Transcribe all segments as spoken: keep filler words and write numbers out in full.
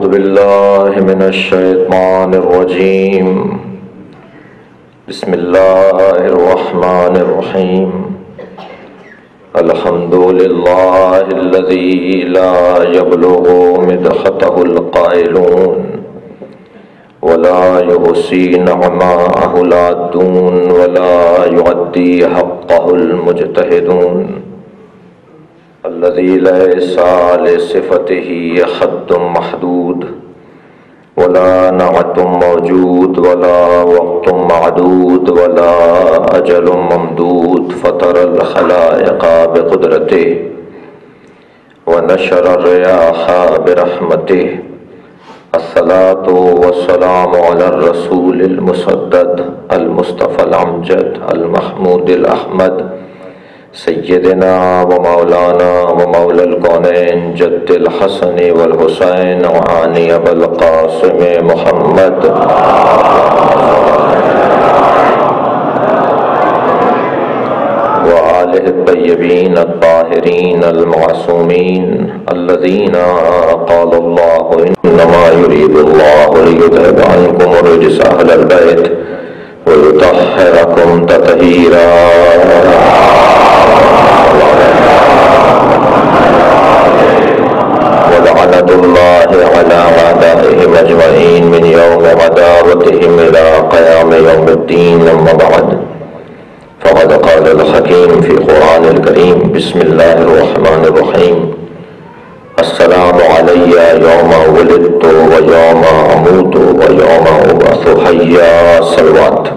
أعوذ بالله من الشيطان الرجيم. بسم الله الرحمن الرحيم. الحمد لله الذي لا يبلغ مدحته القائلون ولا يحصي نعماءه العادون ولا يؤدي حقه المجتهدون. الذي ليس لصفته حد محدود ولا نعت موجود ولا وقت معدود ولا أجل ممدود. فطر الخلائق بقدرته ونشر الرياح برحمته. الصلاة والسلام على الرسول المسدد المصطفى الأمجد المحمود الأحمد سيدنا ومولانا ومولى الكونين جد الحسن والحسين وعاني أبا القاسم محمد وآله الطيبين الطاهرين المعصومين الذين قال الله إنما يريد الله ليذهب عنكم الرجس أهل البيت ويطهركم تطهيرا. ولعنة الله على أعدائهم أجمعين من يوم عداوتهم إلى قيام يوم الدين. أما بعد، فقد قال الحكيم في القرآن الكريم: بسم الله الرحمن الرحيم. السلام علي يوم ولدت ويوم أموت ويوم أبعث حيا. صلوات.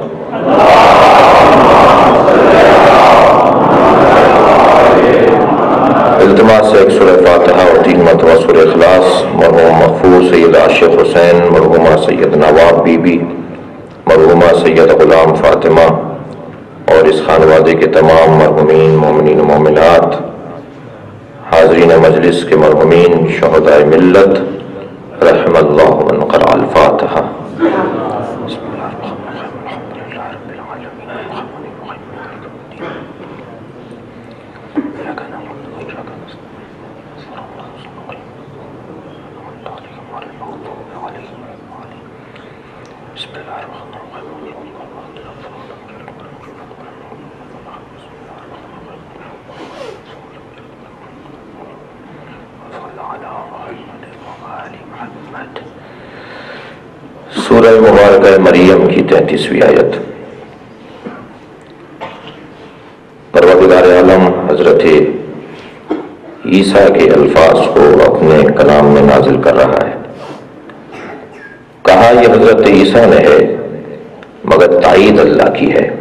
التماس ایک سورہ فاتحہ اور تین مرتبہ سورہ اخلاص مرحوم محفوظ سید عاشق حسین، مرحومہ سید نواب بی بی، مرحومہ سید غلام فاطمہ اور اس خانوادے کے تمام مرحومین مومنین و مومنات، حاضرین مجلس کے مرحومین شہدائے ملت، رحم اللہ من قرأ الفاتحہ. سورہ مبارکہ مریم کی تینتیسویں آیت. پروردگار عالم حضرت عیسیٰ کے الفاظ کو اپنے کلام میں نازل کر رہا ہے. کہا یہ حضرت عیسیٰ نے ہے مگر تائید اللہ کی ہے.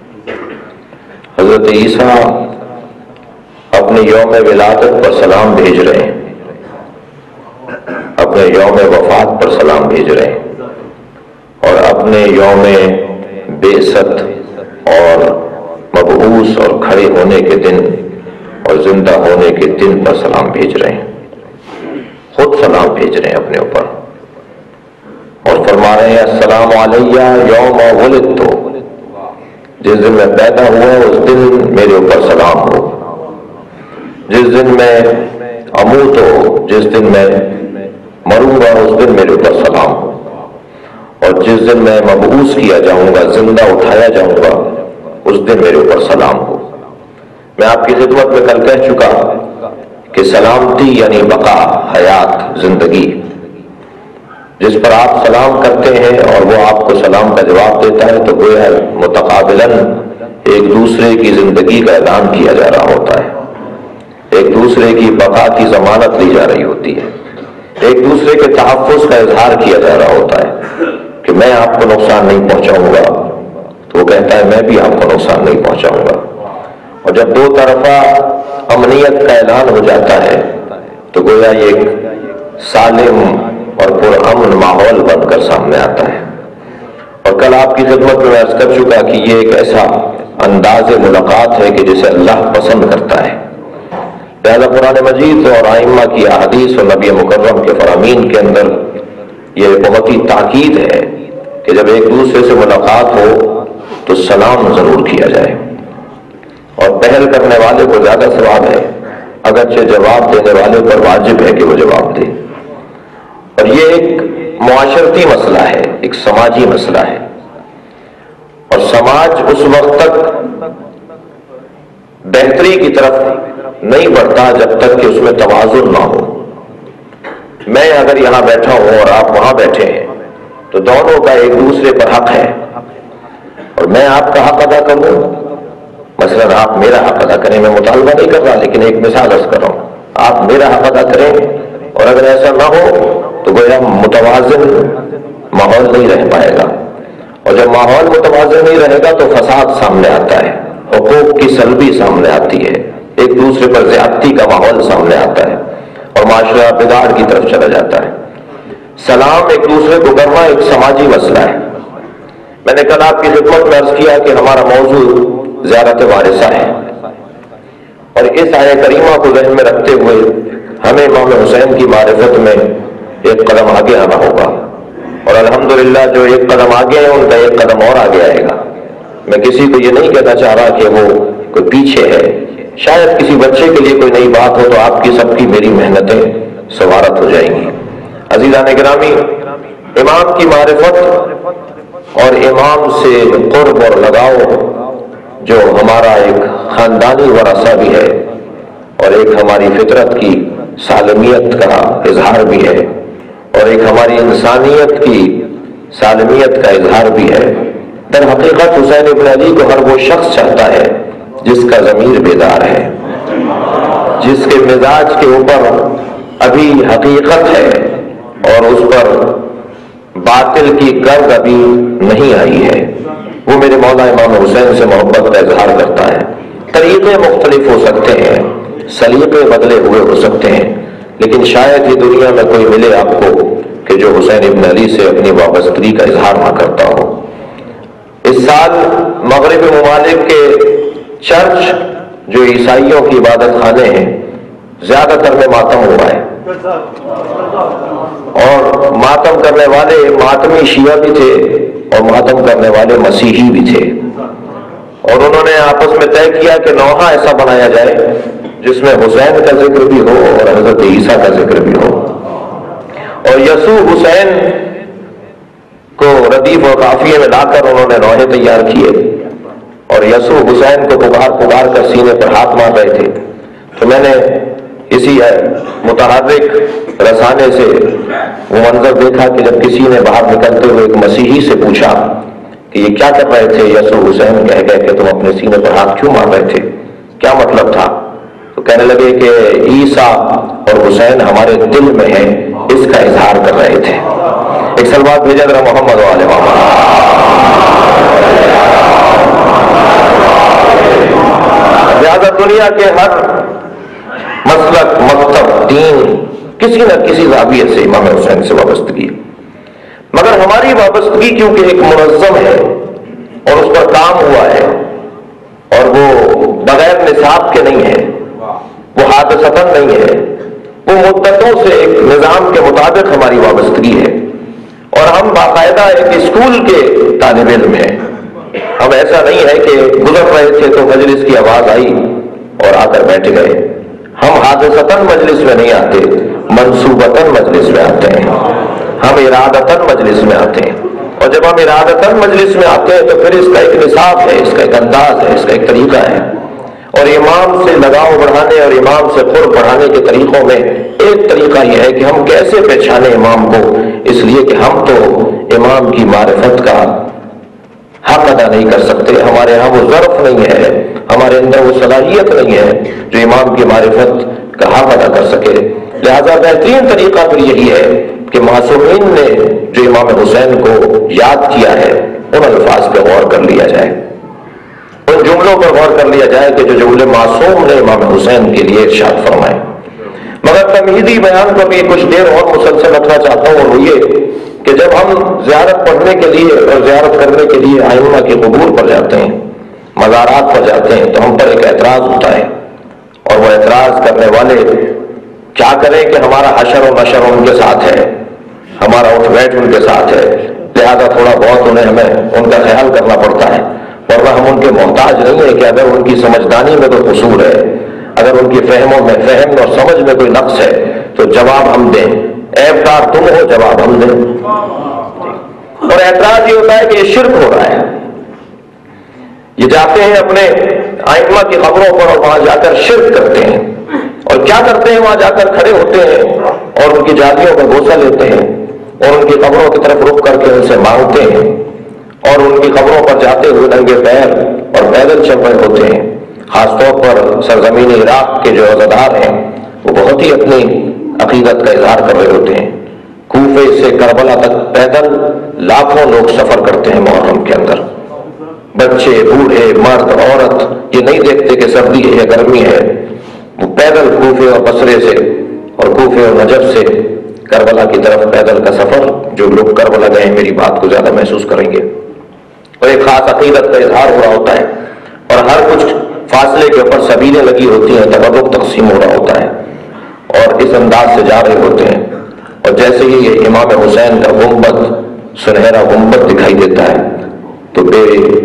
حضرت عیسیٰ اپنے یوم ولادت پر سلام بھیج رہے ہیں، اپنے یوم وفات پر سلام بھیج رہے ہیں، اور اپنے یوم بعثت اور مبعوث اور کھڑے ہونے کے دن اور زندہ ہونے کے دن پر سلام بھیج رہے ہیں. خود سلام بھیج رہے ہیں اپنے اوپر اور فرما رہے ہیں: السلام علیہ یوم ولدت. جس دن میں پیدا ہوا اس دن میرے اوپر سلام ہو. جس دن میں اموت ہو، جس دن میں مروں گا اس دن میرے اوپر سلام ہو. اور جس دن میں مبعوث کیا جاؤں گا، زندہ اٹھایا جاؤں گا، اس دن میرے اوپر سلام ہو. میں آپ کی خدمت میں کل کہہ چکا کہ سلامتی یعنی بقا، حیات، زندگی. جس پر آپ سلام کرتے ہیں اور وہ آپ کو سلام کا جواب دیتا ہے تو گویا متقابلاً ایک دوسرے کی زندگی کا اعلان کیا جا رہا ہوتا ہے، ایک دوسرے کی بقا کی ضمانت لی جا رہی ہوتی ہے، ایک دوسرے کے تحفظ کا اظہار کیا جا رہا ہوتا ہے کہ میں آپ کو نقصان نہیں پہنچاؤں گا، تو وہ کہتا ہے میں بھی آپ کو نقصان نہیں پہنچاؤں گا. اور جب دو طرفہ امنیت کا اعلان ہو جاتا ہے تو گویا یہ ایک سالم اور پرامن ماحول بن کر سامنے آتا ہے. اور کل آپ کی خدمت میں عرض کر چکا کہ یہ ایک ایسا انداز ملاقات ہے کہ جسے اللہ پسند کرتا ہے. لہذا قرآن مجید اور ائمہ کی احادیث اور نبی مکرم کے فرامین کے اندر یہ بہت ہی تاکید ہے کہ جب ایک دوسرے سے ملاقات ہو تو سلام ضرور کیا جائے. اور پہل کرنے والے کو زیادہ ثواب ہے، اگرچہ جواب دینے والے پر واجب ہے کہ وہ جواب دے. اور یہ ایک معاشرتی مسئلہ ہے، ایک سماجی مسئلہ ہے، اور سماج اس وقت تک بہتری کی طرف نہیں بڑھتا جب تک کہ اس میں توازن نہ ہو۔ میں اگر یہاں بیٹھا ہوں اور آپ وہاں بیٹھے ہیں تو دونوں کا ایک دوسرے پر حق ہے، اور میں آپ کا حق ادا کروں، مثلا آپ میرا حق ادا کریں، میں مطالبہ نہیں کر رہا لیکن ایک مثال عرض کر رہا ہوں، آپ میرا حق ادا کریں، اور اگر ایسا نہ ہو تو گویا متوازن ماحول نہیں رہ پائے گا، اور جب ماحول متوازن نہیں رہے گا تو فساد سامنے آتا ہے، حقوق کی سلبی سامنے آتی ہے، ایک دوسرے پر زیادتی کا ماحول سامنے آتا ہے، اور معاشرہ بگاڑ کی طرف چلا جاتا ہے۔ سلام ایک دوسرے کو کرنا ایک سماجی مسئلہ ہے۔ میں نے کل آپ کی خدمت میں عرض کیا کہ ہمارا موضوع زیارت وارثہ ہے، اور اس آیہ کریمہ کو ذہن میں رکھتے ہوئے ہمیں امام حسین کی معرفت میں ایک قدم آگے آنا ہوگا، اور الحمدللہ جو ایک قدم آگے ہے ان کا ایک قدم اور آگے آئے گا۔ میں کسی کو یہ نہیں کہنا چاہ رہا کہ وہ کوئی پیچھے ہے، شاید کسی بچے کے لیے کوئی نئی بات ہو تو آپ کی سب کی میری محنتیں سوارت ہو جائیں گی۔ عزیزان گرامی، امام کی معرفت اور امام سے قرب اور لگاؤ جو ہمارا ایک خاندانی ورثہ بھی ہے اور ایک ہماری فطرت کی سالمیت کا اظہار بھی ہے، اور ایک ہماری انسانیت کی سالمیت کا اظہار بھی ہے، در حقیقت حسین ابن علی کو ہر وہ شخص چاہتا ہے جس کا ضمیر بیدار ہے، جس کے مزاج کے اوپر ابھی حقیقت ہے اور اس پر باطل کی گرد ابھی نہیں آئی ہے، وہ میرے مولا امام حسین سے محبت کا اظہار کرتا ہے۔ طریقے مختلف ہو سکتے ہیں، سلیقے بدلے ہوئے ہو سکتے ہیں، لیکن شاید ہی دنیا میں کوئی ملے آپ کو کہ جو حسین ابن علی سے اپنی وابستگی کا اظہار نہ کرتا ہو۔ اس سال مغربی ممالک کے چرچ جو عیسائیوں کی عبادت خانے ہیں زیادہ تر میں ماتم ہوا ہے، اور ماتم کرنے والے ماتمی شیعہ بھی تھے اور ماتم کرنے والے مسیحی بھی تھے، اور انہوں نے آپس میں طے کیا کہ نوحہ ایسا بنایا جائے جس میں حسین کا ذکر بھی ہو اور حضرت عیسیٰ کا ذکر بھی ہو، اور یسوع حسین کو ردیف و قافیے میں لا کر انہوں نے نوحے تیار کیے، اور یسوع حسین کو پکار پکار کر سینے پر ہاتھ مار رہے تھے۔ تو میں نے اسی متحرک رسانے سے وہ منظر دیکھا کہ جب کسی نے باہر نکلتے ہوئے ایک مسیحی سے پوچھا کہ یہ کیا کر رہے تھے، یسوع حسین کہہ گئے کہ تم اپنے سینے پر ہاتھ کیوں مار رہے تھے، کیا مطلب تھا؟ تو کہنے لگے کہ عیسیٰ اور حسین ہمارے دل میں ہیں، اس کا اظہار کر رہے تھے۔ ایک سلوات بھیجا ذرا محمد و آل محمد۔ زیادہ دنیا کے ہر مسلک، مکتب، دین کسی نہ کسی زاویے سے امام حسین سے وابستگی ہے، مگر ہماری وابستگی کیونکہ ایک منظم ہے اور اس پر کام ہوا ہے، اور وہ بغیر نصاب کے نہیں ہے، وہ حادثتاً نہیں ہے، وہ مدتوں سے ایک نظام کے مطابق ہماری وابستگی ہے، اور ہم باقاعدہ ایک اسکول کے طالب علم ہیں۔ ہم ایسا نہیں ہے کہ گزر رہے تھے تو مجلس کی آواز آئی اور آ کر بیٹھ گئے، ہم حادثتاً مجلس میں نہیں آتے، منصوبتاً مجلس میں آتے ہیں، ہم ارادتاً مجلس میں آتے ہیں، اور جب ہم ارادتاً مجلس میں آتے ہیں تو پھر اس کا ایک نصاب ہے، اس کا ایک انداز ہے، اس کا ایک طریقہ ہے، اور امام سے لگاؤ بڑھانے اور امام سے قرب بڑھانے کے طریقوں میں ایک طریقہ یہ ہے کہ ہم کیسے پہچانے امام کو، اس لیے کہ ہم تو امام کی معرفت کا حق ادا نہیں کر سکتے، ہمارے ہاں وہ ظرف نہیں ہے، ہمارے اندر وہ صلاحیت نہیں ہے جو امام کی معرفت کا حق ادا کر سکے۔ لہذا بہترین طریقہ پھر یہی ہے کہ معصومین نے جو امام حسین کو یاد کیا ہے ان الفاظ پہ غور کر لیا جائے، ان جملوں پر غور کر لیا جائے کہ جو جملے معصوم نے امام حسین کے لیے ارشاد فرمائے۔ مگر تمہیدی بیان کو بھی کچھ دیر اور مسلسل رکھنا چاہتا ہوں، اور وہ یہ کہ جب ہم زیارت پڑھنے کے لیے اور زیارت کرنے کے لیے ائمہ کے قبور پر جاتے ہیں، مزارات پر جاتے ہیں، تو ہم پر ایک اعتراض ہوتا ہے، اور وہ اعتراض کرنے والے کیا کریں کہ ہمارا حشر و نشر ان کے ساتھ ہے، ہمارا اٹھ بیٹھ ان کے ساتھ ہے، لہذا تھوڑا بہت انہیں ہمیں ان کا خیال کرنا پڑتا ہے، ورنہ ہم ان کے محتاج نہیں ہیں کہ اگر ان کی سمجھدانی میں کوئی قصور ہے، اگر ان کی فہموں میں فہم اور سمجھ میں کوئی نقص ہے تو جواب ہم دیں۔ ایب دار تم ہو، جواب ہم دیں. اور اعتراض یہ ہوتا ہے کہ یہ شرک ہو رہا ہے. یہ جاتے ہیں اپنے ائمہ کی قبروں پر اور وہاں جا کر شرک کرتے ہیں. اور کیا کرتے ہیں؟ وہاں جا کر کھڑے ہوتے ہیں اور ان کی جادیوں کا بوسہ لیتے ہیں اور ان کی قبروں کی طرف رخ کر کے ان سے مانگتے ہیں اور ان کی قبروں پر جاتے ہوئے ننگے پیر اور پیدل چل رہے ہوتے ہیں. خاص طور پر سرزمین عراق کے جو عزادار ہیں وہ بہت ہی اپنی عقیدت کا اظہار کر رہے ہوتے ہیں. کوفے سے کربلا تک پیدل لاکھوں لوگ سفر کرتے ہیں محرم کے اندر. بچے، بوڑھے، مرد، عورت یہ نہیں دیکھتے کہ سردی ہے یا گرمی ہے. وہ پیدل کوفے اور بصرے سے اور کوفے اور نجف سے کربلا کی طرف پیدل کا سفر. جو لوگ کربلا گئے ہیں میری بات کو زیادہ محسوس کریں گے. اور ایک خاص عقیدت کا اظہار ہو رہا ہوتا ہے اور ہر کچھ فاصلے کے اوپر سبیلیں لگی ہوتی ہیں، تبرک تقسیم ہو رہا ہوتا ہے اور اس انداز سے جا رہے ہوتے ہیں. اور جیسے ہی یہ امام حسین کا گنبد، سنہرا گنبد دکھائی دیتا ہے تو بے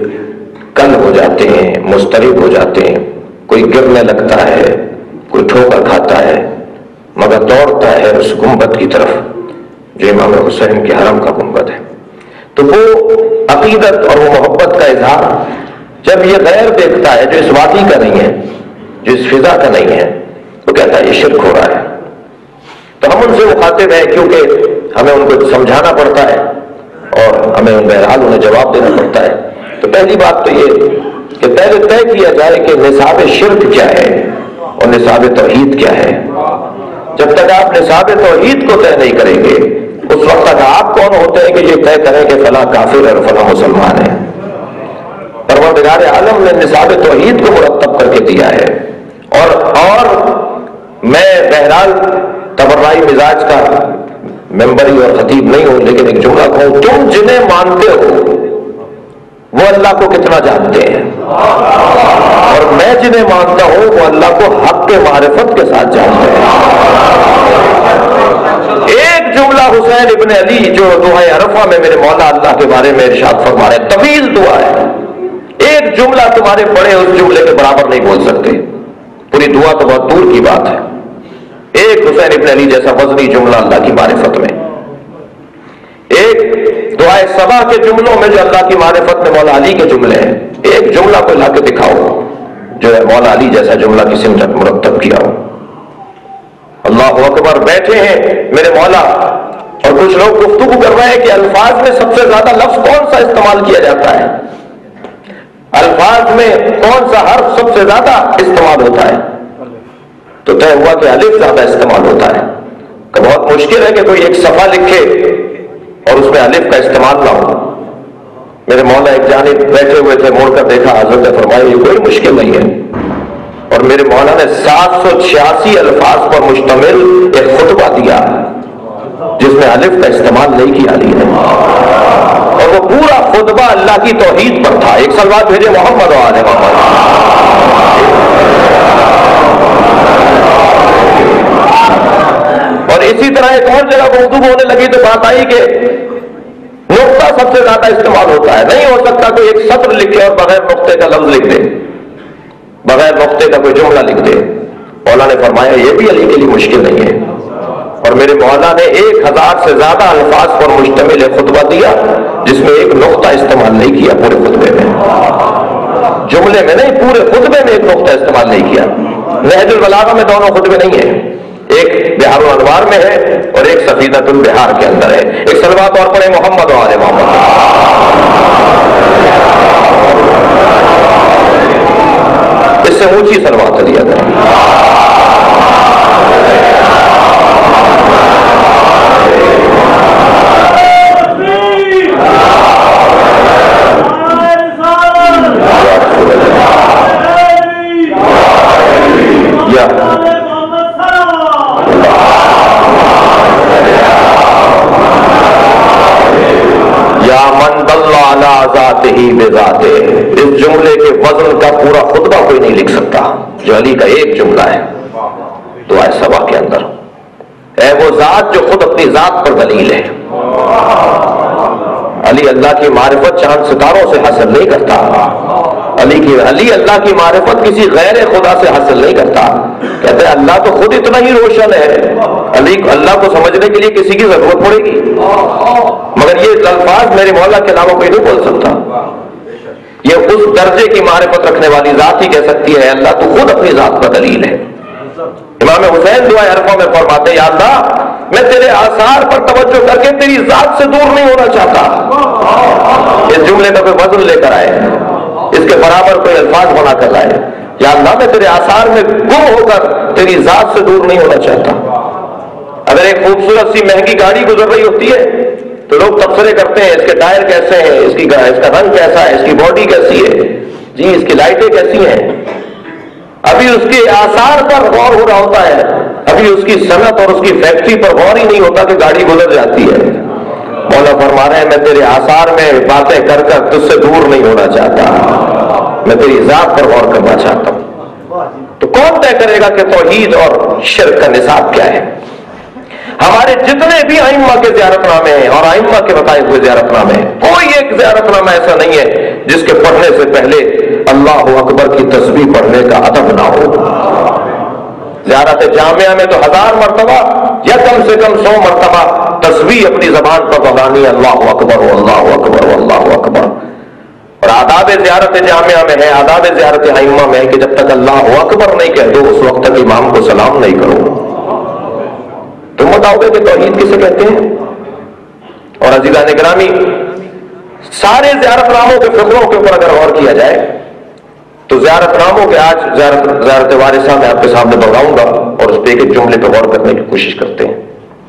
کل ہو جاتے ہیں، مضطرب ہو جاتے ہیں. کوئی گرنے لگتا ہے، کوئی ٹھوکر کھاتا ہے، مگر دوڑتا ہے اس گنبد کی طرف جو امام حسین کے حرم کا گنبد ہے. تو وہ عقیدت اور وہ محبت کا اظہار جب یہ غیر دیکھتا ہے جو اس وادی کا نہیں ہے، جو اس فضا کا نہیں ہے، تو کہتا ہے یہ شرک ہو رہا ہے. تو ہم ان سے مخاطب ہیں کیونکہ ہمیں ان کو سمجھانا پڑتا ہے اور ہمیں بہرحال انہیں جواب دینا پڑتا ہے. تو پہلی بات تو یہ کہ پہلے طے کیا جائے کہ نصاب شرک کیا ہے اور نصاب توحید کیا ہے. جب تک آپ نصاب توحید کو طے نہیں کریں گے اس وقت تک آپ کون ہوتے ہیں کہ یہ طے کریں کہ فلاں کافر اور فلاں مسلمان ہے. پروردگار عالم نے نصاب توحید کو مرتب کر کے دیا ہے. اور اور میں بہرحال تبرعی مزاج کا ممبری اور خطیب نہیں ہوں، لیکن ایک جملہ کہوں، تم جنہیں مانتے ہو وہ اللہ کو کتنا جانتے ہیں اور میں جنہیں مانتا ہوں وہ اللہ کو حق کے معرفت کے ساتھ جانتے ہیں. ایک جملہ حسین ابن علی جو دعائے عرفہ میں میرے مولا اللہ کے بارے میں ارشاد فرما رہے، طویل دعا ہے، ایک جملہ تمہارے پڑھے اس جملے کے برابر نہیں بول سکتے. پوری دعا تو بہت دور کی بات ہے. ایک حسین ابن علی جیسا وزنی جملہ اللہ کی معرفت میں، ایک دعائے صبا کے جملوں میں جو اللہ کی معرفت میں مولا علی کے جملے ہیں، ایک جملہ کو لا کے دکھاؤ جو ہے مولا علی جیسا جملہ کسی نے مرتب کیا ہو. اللہ اکبر. بیٹھے ہیں میرے مولا اور کچھ لوگ گفتگو کر رہے ہیں کہ الفاظ میں سب سے زیادہ لفظ کون سا استعمال کیا جاتا ہے، الفاظ میں کون سا حرف سب سے زیادہ استعمال ہوتا ہے. تو طے ہوا کہ الف زیادہ استعمال ہوتا ہے. کہ بہت مشکل ہے کہ کوئی ایک صفحہ لکھے اور اس میں الف کا استعمال نہ ہو. میرے مولا ایک جانب بیٹھے ہوئے تھے، موڑ کر دیکھا، حضرت نے فرمایا یہ کوئی مشکل نہیں ہے. اور میرے مولا نے سات سو چھیاسی الفاظ پر مشتمل ایک خطبہ دیا جس میں الف کا استعمال نہیں کیا علی نے، اور وہ پورا خطبہ اللہ کی توحید پر تھا. ایک صلوات بھیجے محمد و آل محمد. اور اسی طرح ایک اور جگہ گفتگو ہونے لگی تو بات آئی کہ نقطہ سب سے زیادہ استعمال ہوتا ہے. نہیں ہو سکتا کوئی ایک سطر لکھے اور بغیر نقطے کا لفظ لکھ دے، بغیر نقطے کا کوئی جملہ لکھ دے. مولا نے فرمایا یہ بھی علی کے لیے مشکل نہیں ہے. اور میرے مولا نے ایک ہزار سے زیادہ الفاظ پر مشتمل ایک خطبہ دیا جس میں ایک نقطہ استعمال نہیں کیا پورے خطبے میں، جملے میں نہیں، پورے خطبے میں ایک نقطہ استعمال نہیں کیا. نہج البلاغہ میں دونوں خطبے نہیں ہیں، ایک بہار الانوار میں ہے اور ایک سفینۃ البحار کے اندر ہے. ایک صلوات اور پڑھے محمد و آل محمد. اس سے اونچی صلوات دیا کریں. اس جملے کے وزن کا پورا خطبہ کوئی نہیں لکھ سکتا جو علی کا ایک جملہ ہے دعائے صبا کے اندر. اے وہ ذات جو خود اپنی ذات پر دلیل ہے. علی اللہ کی معرفت چاند ستاروں سے حاصل نہیں کرتا. علی کی علی اللہ کی معرفت کسی غیر خدا سے حاصل نہیں کرتا. کہتے ہیں اللہ تو خود اتنا ہی روشن ہے، اللہ کو سمجھنے کے لیے کسی کی ضرورت پڑے گی؟ مگر یہ الفاظ میرے مولا کے علاوہ کوئی نہیں بول سکتا. یہ اس درجے کی معرفت رکھنے والی ذات ہی کہہ سکتی ہے اللہ تو خود اپنی ذات کا دلیل ہے. امام حسین دعائے عرفہ میں فرماتے ہیں یا اللہ میں تیرے آثار پر توجہ کر کے تیری ذات سے دور نہیں ہونا چاہتا. اس جملے کا کوئی وزن لے کر آئے، اس کے برابر کوئی الفاظ بنا کر لائے. یا اللہ میں تیرے آثار میں گم ہو کر تیری ذات سے دور نہیں ہونا چاہتا. اگر ایک خوبصورت سی مہنگی گاڑی گزر رہی ہوتی ہے تو لوگ تبصرے کرتے ہیں اس کے ٹائر کیسے ہیں، اس کی اس کا رنگ کیسا ہے، اس کی باڈی کیسی ہے، جی اس کی لائٹیں کیسی ہیں. ابھی اس کے آثار پر غور ہو رہا ہوتا ہے، ابھی اس کی صنعت اور اس کی فیکٹری پر غور ہی نہیں ہوتا کہ گاڑی گزر جاتی ہے. مولا فرما رہے ہیں میں تیرے آثار میں باتیں کر کر تجھ سے دور نہیں ہونا چاہتا، میں تیری ذات پر غور کرنا چاہتا ہوں. تو کون طے کرے گا کہ توحید اور شرک کا نصاب کیا ہے؟ ہمارے جتنے بھی ائمہ کے زیارت نامے ہیں اور ائمہ کے بتائے ہوئے زیارت نامے ہیں، کوئی ایک زیارت نامہ ایسا نہیں ہے جس کے پڑھنے سے پہلے اللہ اکبر کی تسبیح پڑھنے کا ادب نہ ہو. زیارت جامعہ میں تو ہزار مرتبہ یا کم سے کم سو مرتبہ تسبیح اپنی زبان پر بغانی اللہ اکبر اللہ اکبر اللہ اکبر. اور آداب زیارت جامعہ میں ہے، آداب زیارت ائمہ میں ہے کہ جب تک اللہ اکبر نہیں کہہ دو اس وقت تک امام کو سلام نہیں کرو. تم بتاؤ گے کہ توحید کسے کہتے ہیں؟ اور عزیزان گرامی سارے زیارت ناموں کے فقروں کے اوپر اگر غور کیا جائے تو زیارت ناموں کے آج زیارت زیارت وارثہ میں آپ کے سامنے بتاؤں گا اور اس پہ ایک ایک جملے پہ غور کرنے کی کوشش کرتے ہیں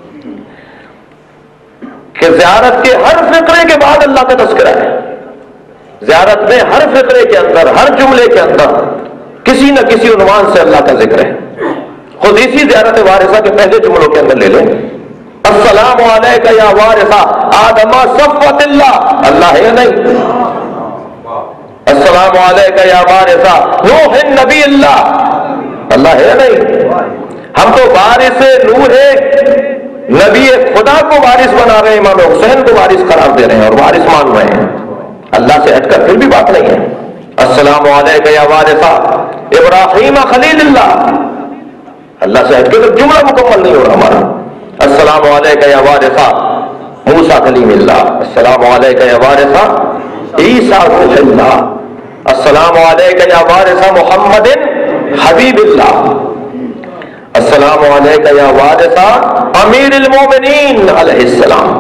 کہ زیارت کے ہر فقرے کے بعد اللہ کا تذکرہ ہے. زیارت میں ہر فقرے کے اندر ہر جملے کے اندر کسی نہ کسی عنوان سے اللہ کا ذکر ہے. خود اسی زیارت وارثہ کے پہلے جملوں کے اندر لے لیں السلام علیکہ یا وارثہ آدم صفوت اللہ، اللہ ہے یا نہیں؟ السلام علیکہ یا وارثہ نوح نبی اللہ، اللہ ہے یا نہیں؟ ہم تو وارث نوح نبی خدا کو وارث بنا رہے ہیں، امام حسین کو وارث قرار دے رہے ہیں اور وارث مان رہے ہیں. اللہ سے ہٹ کر پھر بھی بات نہیں ہے. السلام علیکہ یا وارثہ ابراہیم خلیل اللہ، اللہ سے ہٹ کے تو جملہ مکمل نہیں ہو رہا ہمارا. السلام علیکہ یا وارثہ موسیٰ کلیم اللہ، السلام علیکہ یا وارثہ عیسیٰ روح اللہ، السلام علیکہ یا وارثہ محمد حبیب اللہ، السلام علیکہ یا وارثہ امیر المومنین علیہ السلام.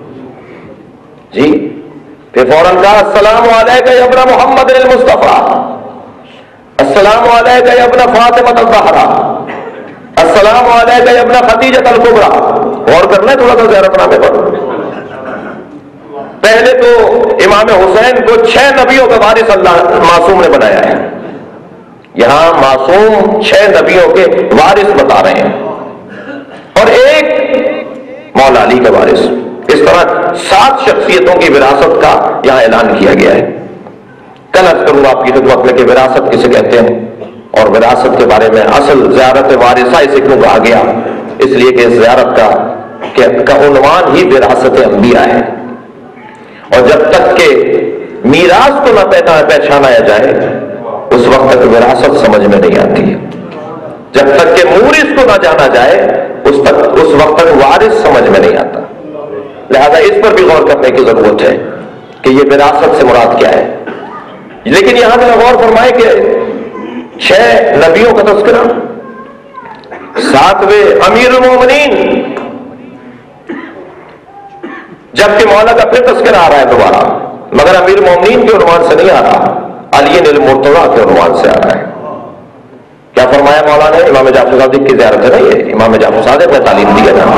جی پھر فوراً کہا السلام علیکہ یا ابن محمد المصطفیٰ، السلام علیکہ یا ابن فاطمہ الزہرا، السلام علیکہ یا ابن خدیجہ الکبریٰ. غور کرنا ہے تھوڑا سا زیارت نامے پر. پہلے تو امام حسین کو چھ نبیوں کا وارث اللہ معصوم نے بنایا ہے. یہاں معصوم چھ نبیوں کے وارث بتا رہے ہیں اور ایک مولا علی کا وارث. اس طرح سات شخصیتوں کی وراثت کا یہاں اعلان کیا گیا ہے. کل عرض کروں گا آپ کی خدمت میں کہ وراثت کسے کہتے ہیں اور وراثت کے بارے میں. اصل زیارت وارثہ اسے کیوں کہا گیا؟ اس لیے کہ اس زیارت کا کا عنوان ہی وراثت انبیاء ہے. اور جب تک کہ میراث کو نہ پہچانا جائے اس وقت تک وراثت سمجھ میں نہیں آتی. جب تک کہ مورث کو نہ جانا جائے اس تک اس وقت تک وارث سمجھ میں نہیں آتا. لہذا اس پر بھی غور کرنے کی ضرورت ہے کہ یہ وراثت سے مراد کیا ہے. لیکن یہاں ذرا غور فرمائے کہ چھ نبیوں کا تذکرہ، ساتویں امیر المومنین، جبکہ مولا کا پھر تذکرہ آ رہا ہے دوبارہ، مگر امیر المومنین کے عنوان سے نہیں آ رہا، علی المرتضیٰ کے عنوان سے آ رہا ہے. کیا فرمایا مولا نے؟ امام جعفر صادق کی زیارت ہے نہیں ہے، امام جعفر صادق نے تعلیم دیا تھا.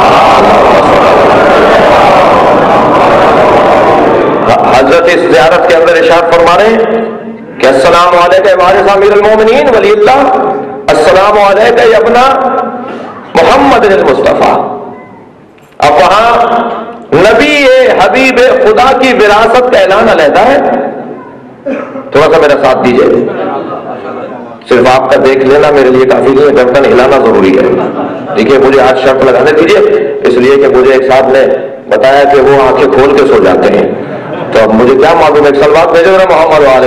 حضرت اس زیارت کے اندر ارشاد فرما رہے ہیں کہ السلام علیکہ وارث امیر المومنین ولی اللہ، السلام علیکہ یا ابن محمد المصطفیٰ. اب وہاں نبی حبیب خدا کی وراثت کا اعلان علیحدہ ہے. تھوڑا سا میرا ساتھ دیجئے، صرف آپ کا دیکھ لینا میرے لیے کافی نہیں ہے، گردن ہلانا ضروری ہے. دیکھیے مجھے آج شرط لگانے دیجئے، اس لیے کہ مجھے ایک صاحب نے بتایا کہ وہ آنکھیں کھول کے سو جاتے ہیں، تو اب مجھے کیا معلوم. ایک سلوات بھیجو نا محمد والے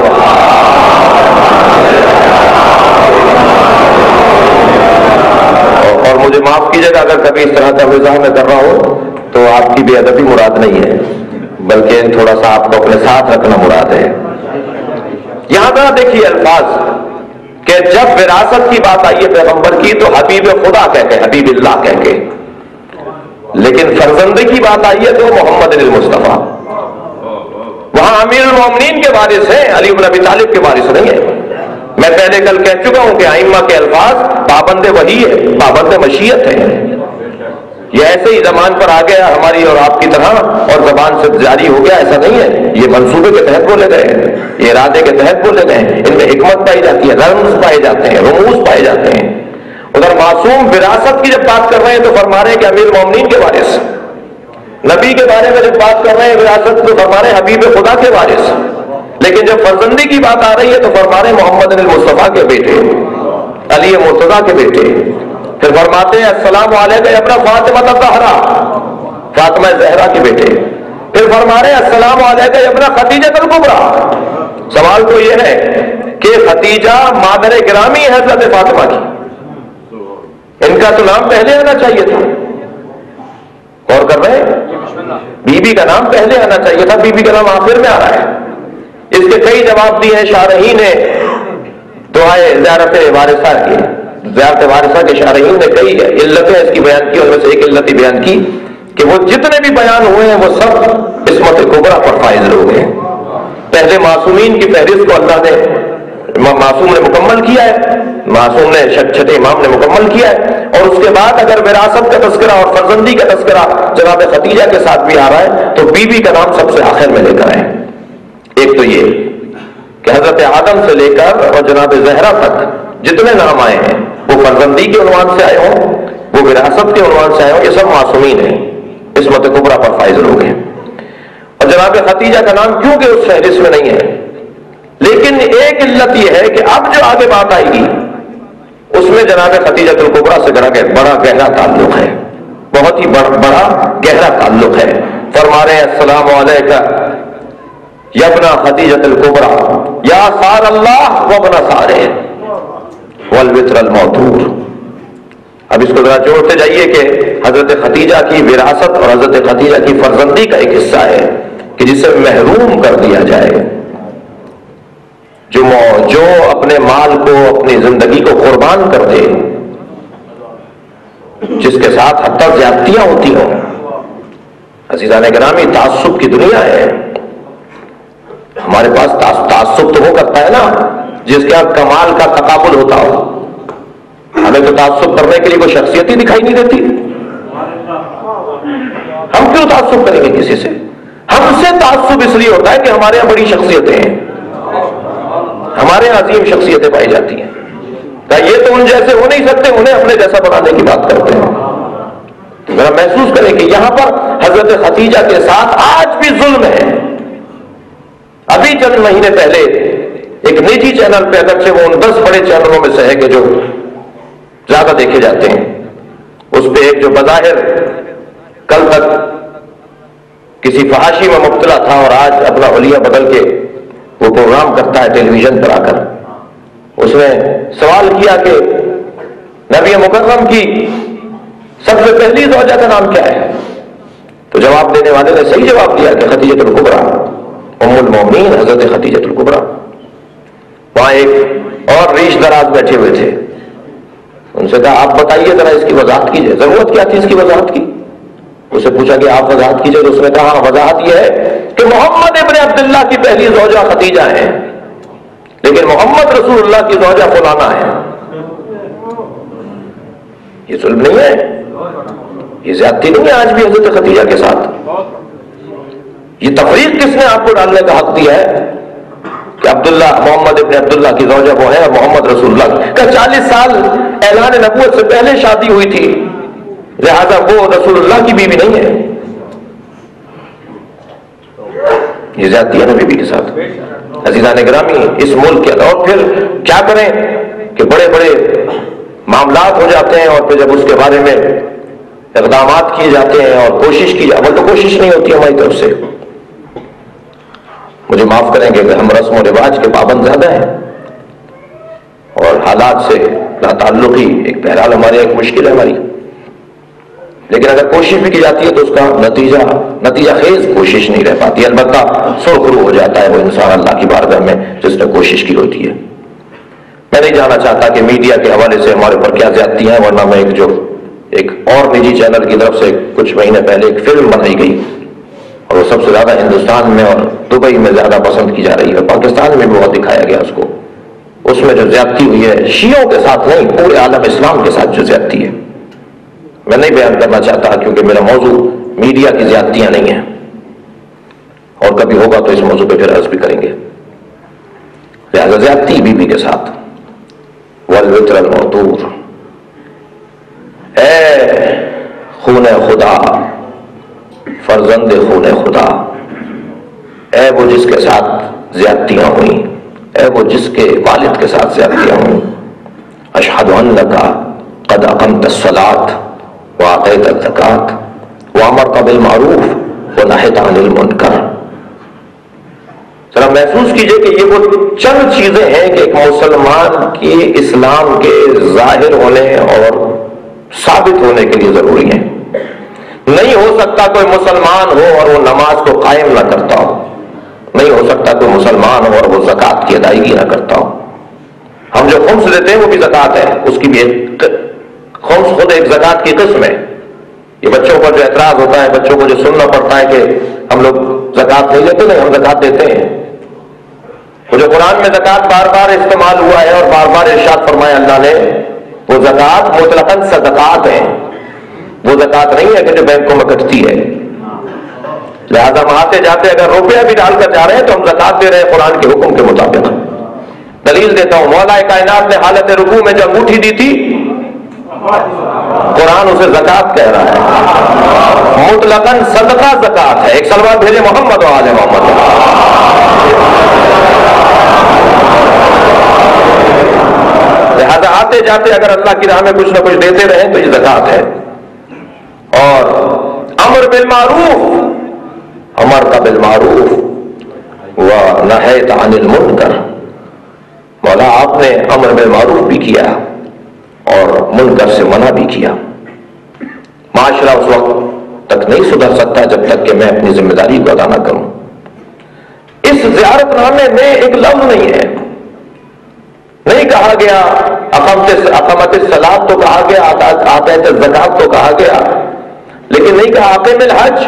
مجھے معاف کیجیے گا اگر کبھی اس طرح کا مزاح میں کر رہا ہوں تو آپ کی بے ادبی مراد نہیں ہے، بلکہ تھوڑا سا آپ کو اپنے ساتھ رکھنا مراد ہے۔ یہاں ذرا دیکھیے الفاظ کہ جب وراثت کی بات آئی ہے پیغمبر کی تو حبیب خدا کہہ کے، حبیب اللہ کہہ کے، لیکن فرزندی کی بات آئی ہے تو محمد المصطفیٰ۔ وہاں امیر المومنین کے وارث ہیں، علی بن ابی طالب کے وارث نہیں ہے۔ میں پہلے کل کہہ چکا ہوں کہ ائمہ کے الفاظ پابند وحی ہے، پابند مشیت ہے۔ یہ ایسے ہی زبان پر آ گیا ہماری اور آپ کی طرح اور زبان سے جاری ہو گیا، ایسا نہیں ہے۔ یہ منصوبے کے تحت بولے گئے ہیں، یہ ارادے کے تحت بولے گئے ہیں، ان میں حکمت پائی جاتی ہے، رمز پائے جاتے ہیں، رموز پائے جاتے ہیں۔ ادھر معصوم وراثت کی جب بات کر رہے ہیں تو فرما رہے ہیں کہ امیر المومنین کے وارث، نبی کے بارے میں جب بات کر رہے ہیں وراثت تو فرما رہے ہیں حبیب خدا کے وارث، لیکن جب فرزندی کی بات آ رہی ہے تو فرما رہے ہیں محمد المصطفیٰ کے بیٹے، علی مرتضیٰ کے بیٹے۔ پھر فرماتے ہیں السلام علیکم ابن فاطمہ الزہرا، فاطمہ زہرا کے بیٹے۔ پھر فرما رہے ہیں السلام علیکم ابن خدیجہ الکبریٰ۔ سوال تو یہ ہے کہ خدیجہ مادر گرامی ہے حضرت فاطمہ کی، ان کا تو نام پہلے آنا چاہیے تھا۔ غور کر رہے ہیں؟ بی بی کا نام پہلے آنا چاہیے تھا، بی بی کا نام آخر میں آ رہا ہے۔ اس کے کئی جواب دیے ہیں شارحین نے دعائے زیارت وارثہ کی، زیارت وارثہ کے شارحین نے کئی علتیں اس کی بیان کی، ان میں سے ایک علت بیان کی کہ وہ جتنے بھی بیان ہوئے ہیں وہ سب عصمت کبریٰ پر فائز ہو گئے۔ پہلے معصومین کی فہرست کو اللہ نے معصوم نے مکمل کیا ہے، معصوم نے چھٹے امام نے مکمل کیا ہے، اور اس کے بعد اگر وراثت کا تذکرہ اور فرزندی کا تذکرہ جناب خدیجہ کے ساتھ بھی آ رہا ہے تو بی بی کا نام سب سے آخر میں لے کر آئے۔ ایک تو یہ کہ حضرت آدم سے لے کر اور جناب زہرا تک جتنے نام آئے ہیں وہ فرزندی کے عنوان سے آئے ہوں، وہ وراثت کے عنوان سے آئے ہوں، یہ سب معصومین ہیں، عصمت کبریٰ پر فائز ہو گئے۔ اور جناب خدیجہ کا نام کیونکہ اس فہرست میں نہیں ہے، لیکن ایک علت یہ ہے کہ اب جو آگے بات آئے گی اس میں جناب خدیجہ الکبریٰ سے بڑا گہرا تعلق ہے، بہت ہی بڑا گہرا تعلق ہے۔ فرما رہے ہیں السلام علیکم یا ابن خدیجہ الکبریٰ یا سار اللہ و ابن سارہ والوتر الموتور۔ اب اس کو ذرا جوڑتے جائیے کہ حضرت خدیجہ کی وراثت اور حضرت خدیجہ کی فرزندی کا ایک حصہ ہے کہ جسے محروم کر دیا جائے، جو جو اپنے مال کو اپنی زندگی کو قربان کر دے، جس کے ساتھ حتی زیادتیاں ہوتی ہوں۔ عزیزان گرامی، تعصب کی دنیا ہے، ہمارے پاس تعصب تو وہ کرتا ہے نا جس کے آپ کمال کا تقابل ہوتا ہو۔ ہمیں تو تعصب کرنے کے لیے کوئی شخصیت ہی دکھائی نہیں دیتی، ہم کیوں تعصب کریں گے کسی سے؟ ہم سے تعصب اس لیے ہوتا ہے کہ ہمارے یہاں بڑی شخصیتیں ہیں، ہمارے یہاں عظیم شخصیتیں پائی جاتی ہیں، یہ تو ان جیسے ہو نہیں سکتے، انہیں اپنے جیسا بنانے کی بات کرتے ہیں۔ ذرا محسوس کریں کہ یہاں پر حضرت خدیجہ کے ساتھ آج بھی ظلم ہے۔ ابھی چند مہینے پہلے ایک نجی چینل پہ، اگرچہ وہ ان دس بڑے چینلوں میں سے ہے کہ جو زیادہ دیکھے جاتے ہیں، اس پہ ایک جو بظاہر کل تک کسی فحاشی میں مبتلا تھا اور آج اپنا حلیہ بدل کے وہ پروگرام کرتا ہے ٹیلی ویژن پر آ کر، اس نے سوال کیا کہ نبی مکرم کی سب سے پہلی زوجہ کا نام کیا ہے؟ تو جواب دینے والے نے صحیح جواب دیا کہ خدیجہ الکبریٰ، ام المومنین حضرت خدیجہ الکبریٰ۔ وہاں ایک اور ریش دراز بیٹھے ہوئے تھے، ان سے کہا آپ بتائیے ذرا اس کی وضاحت کیجیے، ضرورت کیا تھی اس کی وضاحت کی؟ اسے پوچھا کہ آپ وضاحت کیجیے، تو اس نے کہا وضاحت یہ ہے کہ محمد ابن عبداللہ کی پہلی زوجہ خدیجہ ہے، لیکن محمد رسول اللہ کی زوجہ فلانا ہے۔ یہ ظلم نہیں ہے، یہ زیادتی نہیں ہے آج بھی حضرت خدیجہ کے ساتھ؟ یہ تفریق کس نے آپ کو ڈالنے کا حق دیا ہے کہ عبداللہ محمد ابن عبداللہ کی زوجہ وہ ہے اور محمد رسول اللہ کا چالیس سال اعلان نبوت سے پہلے شادی ہوئی تھی، لہذا وہ رسول اللہ کی بیوی نہیں ہے؟ یہ زیادتی ہے نا بیوی کے ساتھ۔ عزیزان گرامی، اس ملک کے اور پھر کیا کریں کہ بڑے بڑے معاملات ہو جاتے ہیں اور پھر جب اس کے بارے میں اقدامات کیے جاتے ہیں اور کوشش کی جاتی ہے، تو کوشش نہیں ہوتی ہماری طرف سے۔ مجھے معاف کریں گے کہ ہم رسم و رواج کے پابند زیادہ ہیں اور حالات سے لا تعلقی ایک بہرحال ہماری ایک مشکل ہے ہماری، لیکن اگر کوشش بھی کی جاتی ہے تو اس کا نتیجہ نتیجہ خیز کوشش نہیں رہ پاتی، البتہ سرخرو ہو جاتا ہے وہ انسان اللہ کی بارگاہ میں جس نے کوشش کی ہوتی ہے۔ میں نہیں جاننا چاہتا کہ میڈیا کے حوالے سے ہمارے اوپر کیا زیادتی ہیں، ورنہ میں ایک جو ایک اور نجی چینل کی طرف سے کچھ مہینے پہلے ایک فلم بنائی گئی اور وہ سب سے زیادہ ہندوستان میں اور دبئی میں زیادہ پسند کی جا رہی ہے، پاکستان میں بھی بہت دکھایا گیا اس کو۔ اس میں جو زیادتی ہوئی ہے شیعوں کے ساتھ نہیں، پورے عالم اسلام کے ساتھ جو زیادتی ہے، میں نہیں بیان کرنا چاہتا کیونکہ میرا موضوع میڈیا کی زیادتیاں نہیں ہیں، اور کبھی ہوگا تو اس موضوع پہ پھر عرض بھی کریں گے۔ لہذا زیادتی بیوی کے ساتھ، والوتر الموتور، اے خون خدا، فرزند خون خدا، اے وہ جس کے ساتھ زیادتیاں ہوئیں، اے وہ جس کے والد کے ساتھ زیادتیاں ہوئیں، اشہد انک قد اقمت الصلاۃ وآتیت الزکاۃ وامرت بالمعروف ونہیت عن المنکر۔ ذرا محسوس کیجئے کہ یہ وہ چند چیزیں ہیں کہ ایک مسلمان کی اسلام کے ظاہر ہونے اور ثابت ہونے کے لیے ضروری ہیں۔ نہیں ہو سکتا کوئی مسلمان ہو اور وہ نماز کو قائم نہ کرتا ہو، نہیں ہو سکتا کوئی مسلمان ہو اور وہ زکوٰۃ کی ادائیگی نہ کرتا ہو۔ ہم جو خمس دیتے ہیں وہ بھی زکوٰۃ ہے، اس کی بھی ایک خمس خود ایک زکوٰۃ کی قسم ہے۔ یہ بچوں پر جو اعتراض ہوتا ہے، بچوں کو جو سننا پڑتا ہے کہ ہم لوگ زکوٰۃ نہیں لیتے، نہیں ہم زکوٰۃ دیتے ہیں۔ وہ جو قرآن میں زکوٰۃ بار بار استعمال ہوا ہے اور بار بار ارشاد فرمایا اللہ نے، وہ زکوٰۃ مطلقاً صدقات ہیں، وہ زکوٰۃ نہیں ہے کہ جو بینکوں میں کٹتی ہے۔ لہذا ہم آتے جاتے اگر روپیہ بھی ڈال کر جا رہے ہیں تو ہم زکوٰۃ دے رہے ہیں قرآن کے حکم کے مطابق۔ دلیل دیتا ہوں، مولا کائنات نے حالت رکوع میں جو انگوٹھی دی تھی، قرآن اسے زکوٰۃ کہہ رہا ہے، مطلقاً صدقہ زکوٰۃ ہے۔ ایک صلوات بھیجے محمد و آل محمد۔ لہذا آتے جاتے اگر اللہ کی راہ میں کچھ نہ کچھ دیتے رہیں تو یہ زکوٰۃ ہے۔ اور امر بالمعروف، امر کا بالمعروف ونہیت عن المنکر، مولا آپ نے امر بالمعروف بھی کیا اور منکر سے منع بھی کیا۔ معاشرہ اس وقت تک نہیں سدھر سکتا جب تک کہ میں اپنی ذمہ داری کو ادا نہ کروں۔ اس زیارت نامے میں ایک لفظ نہیں ہے، نہیں کہا گیا اقامت الصلاۃ تو کہا گیا، آتیت الزکاۃ تو کہا گیا، لیکن نہیں کہا اقیم الحج۔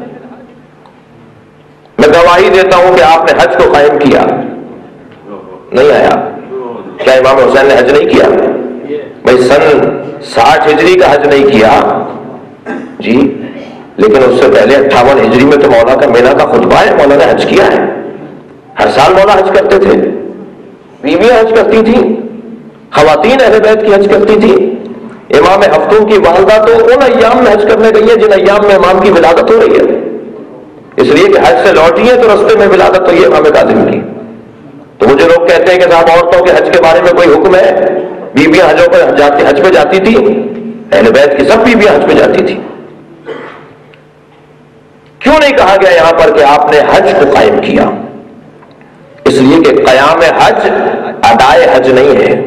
میں گواہی دیتا ہوں کہ آپ نے حج کو قائم کیا، نہیں آیا۔ کیا امام حسین نے حج نہیں کیا؟ بھائی سن ساٹھ ہجری کا حج نہیں کیا جی، لیکن اس سے پہلے اٹھاون ہجری میں تو مولا کا مینا کا خطبہ ہے، مولا نے حج کیا ہے۔ ہر سال مولا حج کرتے تھے، بیویاں حج کرتی تھی، خواتین اہل بیت کی حج کرتی تھی۔ امام ہفتوں کی والدہ تو ان ایام میں حج کرنے گئی ہے جن ایام میں امام کی ولادت ہو رہی ہے، اس لیے کہ حج سے لوٹی ہے تو رستے میں ولادت ہوئی ہے امام کاظم کی۔ تو مجھے لوگ کہتے ہیں کہ صاحب عورتوں کے حج کے بارے میں کوئی حکم ہے؟ بیویاں حجوں پر جاتی حج پہ جاتی تھی، اہل بیت کی سب بیویاں حج پہ جاتی تھی۔ کیوں نہیں کہا گیا یہاں پر کہ آپ نے حج کو قائم کیا؟ اس لیے کہ قیام حج ادائے حج نہیں ہے،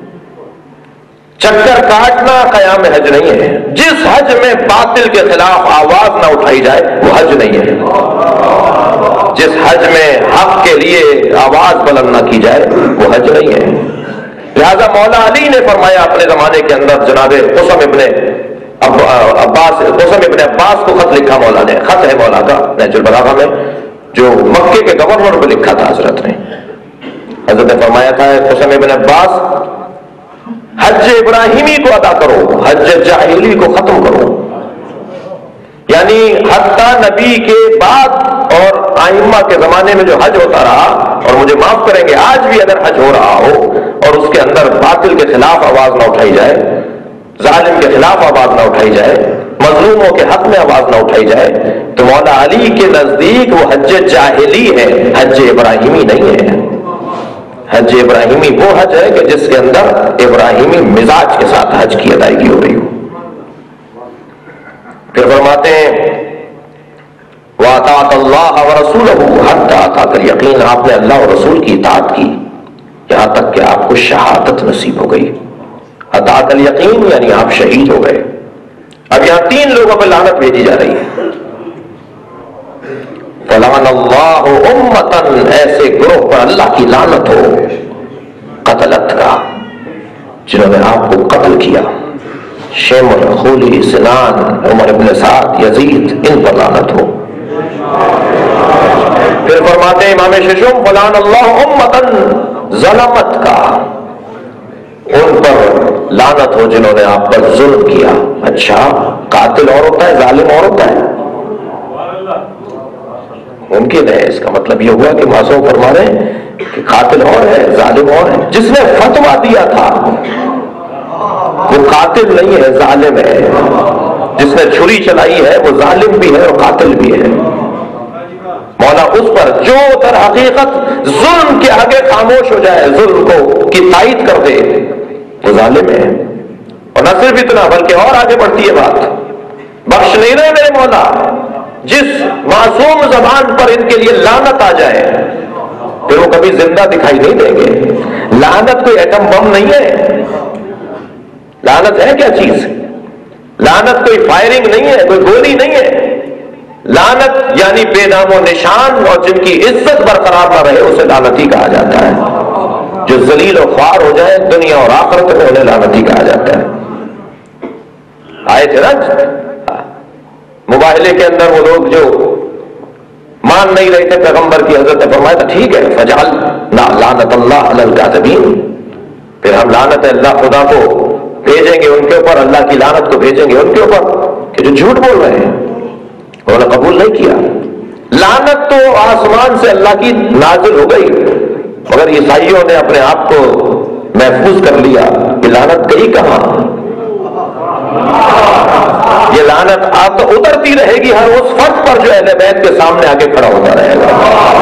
چکر کاٹنا قیام حج نہیں ہے۔ جس حج میں باطل کے خلاف آواز نہ اٹھائی جائے وہ حج نہیں ہے، جس حج میں حق کے لیے آواز بلند نہ کی جائے وہ حج نہیں ہے۔ لہذا مولا علی نے فرمایا اپنے زمانے کے اندر، جناب قسم ابن عباس قسم ابن عباس کو خط لکھا مولا نے، خط ہے مولا کا نہج البلاغہ میں، جو مکے کے گورنر کو لکھا تھا حضرت نے۔ حضرت نے فرمایا تھا قسم ابن عباس، حج ابراہیمی کو ادا کرو، حج جاہلی کو ختم کرو۔ یعنی حتیٰ نبی کے بعد اور ائمہ کے زمانے میں جو حج ہوتا رہا، اور مجھے معاف کریں گے آج بھی اگر حج ہو رہا ہو اور اس کے اندر باطل کے خلاف آواز نہ اٹھائی جائے، ظالم کے خلاف آواز نہ اٹھائی جائے، مظلوموں کے حق میں آواز نہ اٹھائی جائے، تو مولا علی کے نزدیک وہ حج جاہلی ہے، حج ابراہیمی نہیں ہے۔ حج ابراہیمی وہ حج ہے کہ جس کے اندر ابراہیمی مزاج کے ساتھ حج کی ادائیگی ہو رہی ہو۔ پھر فرماتے ہیں وَأَطَاعَتَ اللَّهَ وَرَسُولَهُ حَتَّىٰ أَتَاكَ الْيَقِينُ، آپ نے اللہ اور رسول کی اطاعت کی یہاں تک کہ آپ کو شہادت نصیب ہو گئی۔ اطاعت الیقین یعنی آپ شہید ہو گئے۔ اب یہاں تین لوگوں پہ لعنت بھیجی جا رہی ہے. فلعن اللہ امتن، ایسے گروہ پر اللہ کی لعنت ہو، قتلت کا، جنہوں نے آپ کو قتل کیا. شمر، خولی، سنان، عمر ابن سعد، یزید، ان پر لعنت ہو. پھر فرماتے ہیں امام ششم فلعن اللہ امتن ظلمت کا، ان پر لعنت ہو جنہوں نے آپ پر ظلم کیا. اچھا، قاتل اور ہوتا ہے، ظالم اور ہوتا ہے؟ ممکن ہے. اس کا مطلب یہ ہوا کہ معصوم فرما رہے ہیں کہ قاتل اور ہے، ظالم اور ہے. جس نے فتویٰ دیا تھا وہ قاتل نہیں ہے، ظالم ہے. جس نے چھری چلائی ہے وہ ظالم بھی ہے اور قاتل بھی ہے. مولا اس پر جو در حقیقت ظلم کے آگے خاموش ہو جائے، ظلم کو کی تائید کر دے، وہ ظالم ہے. اور نہ صرف اتنا بلکہ اور آگے بڑھتی ہے بات. بخش نہیں رہے میرے مولا، جس معصوم زبان پر ان کے لیے لعنت آ جائے پھر وہ کبھی زندہ دکھائی نہیں دیں گے. لعنت کوئی ایٹم بم نہیں ہے. لعنت ہے کیا چیز؟ لعنت کوئی فائرنگ نہیں ہے، کوئی گولی نہیں ہے. لعنت یعنی بے نام و نشان اور جن کی عزت برقرار نہ رہے اسے لعنتی کہا جاتا ہے. جو ذلیل و خوار ہو جائے دنیا اور آخرت میں انہیں لعنتی کہا جاتا ہے. آئے تھے نا مباہلے کے اندر وہ لوگ جو مان نہیں رہے تھے پیغمبر کی، حضرت نے فرمایا تھا ٹھیک ہے فجعلنا لعنت اللہ علی الکاذبین، پھر ہم لعنت اللہ خدا کو بھیجیں گے ان کے اوپر، اللہ کی لعنت کو بھیجیں گے ان کے اوپر کہ جو جھوٹ بول رہے ہیں. انہوں نے قبول نہیں کیا. لعنت تو آسمان سے اللہ کی نازل ہو گئی، مگر عیسائیوں نے اپنے آپ کو محفوظ کر لیا کہ لعنت گئی کہاں. یہ لعنت آپ تو اترتی رہے گی ہر اس فرد پر جو اہل بیت کے سامنے آگے کھڑا ہوتا رہے گا.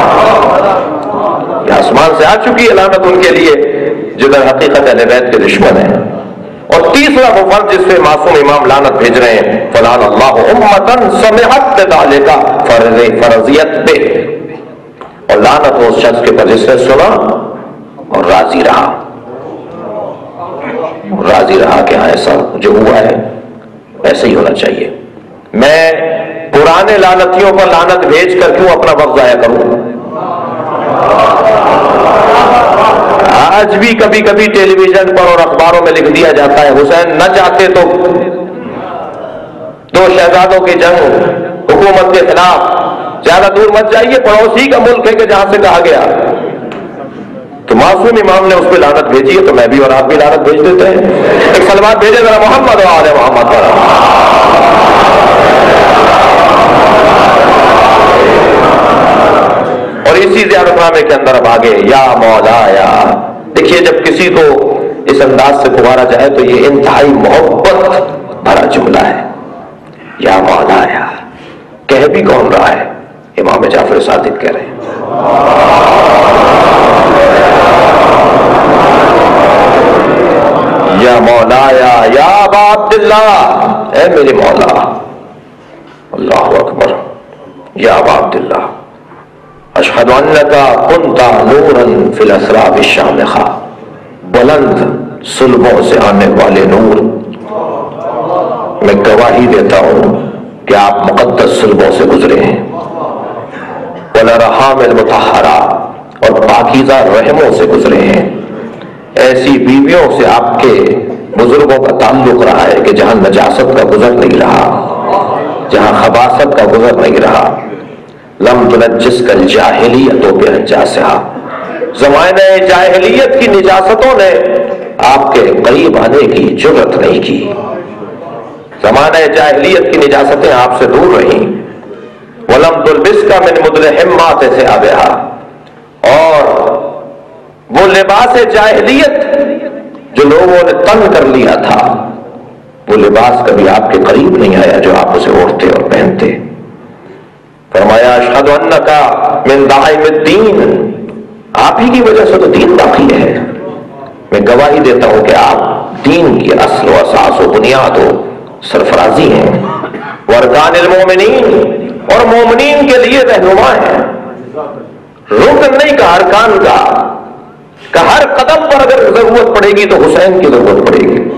یہ آسمان سے آ چکی ہے لعنت ان کے لیے جو در حقیقت اہل بیت کے دشمن ہیں. اور تیسرا وہ فرد جس پہ معصوم امام لعنت بھیج رہے ہیں فلعن اللہ امتن سمعت بذلک فرضیت بہ، اور لعنت ہو اس شخص کے پر جس نے سنا اور راضی رہا. راضی رہا کہ ہاں ایسا جو ہوا ہے ایسے ہی ہونا چاہیے. میں پرانے لعنتیوں پر لعنت بھیج کر کیوں اپنا وقت ضائع کروں؟ آج بھی کبھی کبھی ٹیلی ویژن پر اور اخباروں میں لکھ دیا جاتا ہے حسین نہ چاہتے تو دو شہزادوں کی جنگ حکومت کے خلاف، زیادہ دور مت جائیے، پڑوسی کا ملک ہے کہ جہاں سے کہا گیا. تو معصوم امام نے اس پہ لعنت بھیجی ہے تو میں بھی اور آپ بھی لعنت بھیج دیتے ہیں. ایک سلوات بھیجے ذرا محمد و آل محمد پر. اور اسی زیارت نامے کے اندر اب آگے یا مولا یا، دیکھیے جب کسی کو اس انداز سے پکارا جائے تو یہ انتہائی محبت بھرا جملہ ہے. یا مولا یا کہہ بھی کون رہا ہے؟ امام جعفر صادق کہہ رہے ہیں. یا مولا یا یا ابا عبداللہ، اے میرے مولا. اللہ اکبر. یا ابا عبداللہ اشہد انک کنت نورا فی الاسراب الشامخہ، بلند صلبوں سے آنے والے نور. میں گواہی دیتا ہوں کہ آپ مقدس صلبوں سے گزرے ہیں. والارحام المطہرہ، اور پاکیزہ رحموں سے گزرے ہیں. ایسی بیویوں سے آپ کے بزرگوں کا تعلق رہا ہے کہ جہاں نجاست کا گزر نہیں رہا، جہاں خباثت کا گزر نہیں رہا. لم تنجس کل جاہلیت و بانجاسہا، زمانہ جاہلیت کی نجاستوں نے آپ کے قریب آنے کی جرت نہیں کی. زمانہ جاہلیت کی نجاستیں آپ سے دور رہیں. ولم تلبسک من مدلحمات ثیابہا، اور وہ لباس جاہلیت جو لوگوں نے تن کر لیا تھا وہ لباس کبھی آپ کے قریب نہیں آیا جو آپ اسے اوڑھتے اور پہنتے. فرمایا اشہد انک من دعائم الدین، آپ ہی کی وجہ سے تو دین باقی ہے. میں گواہی دیتا ہوں کہ آپ دین کی اصل و اساس و بنیاد و سرفرازی ہیں. وارکان المومنین، اور مومنین کے لیے رہنما ہیں. رکن نہیں کا ارکان کا کہ ہر قدم پر اگر ضرورت پڑے گی تو حسین کی ضرورت پڑے گی.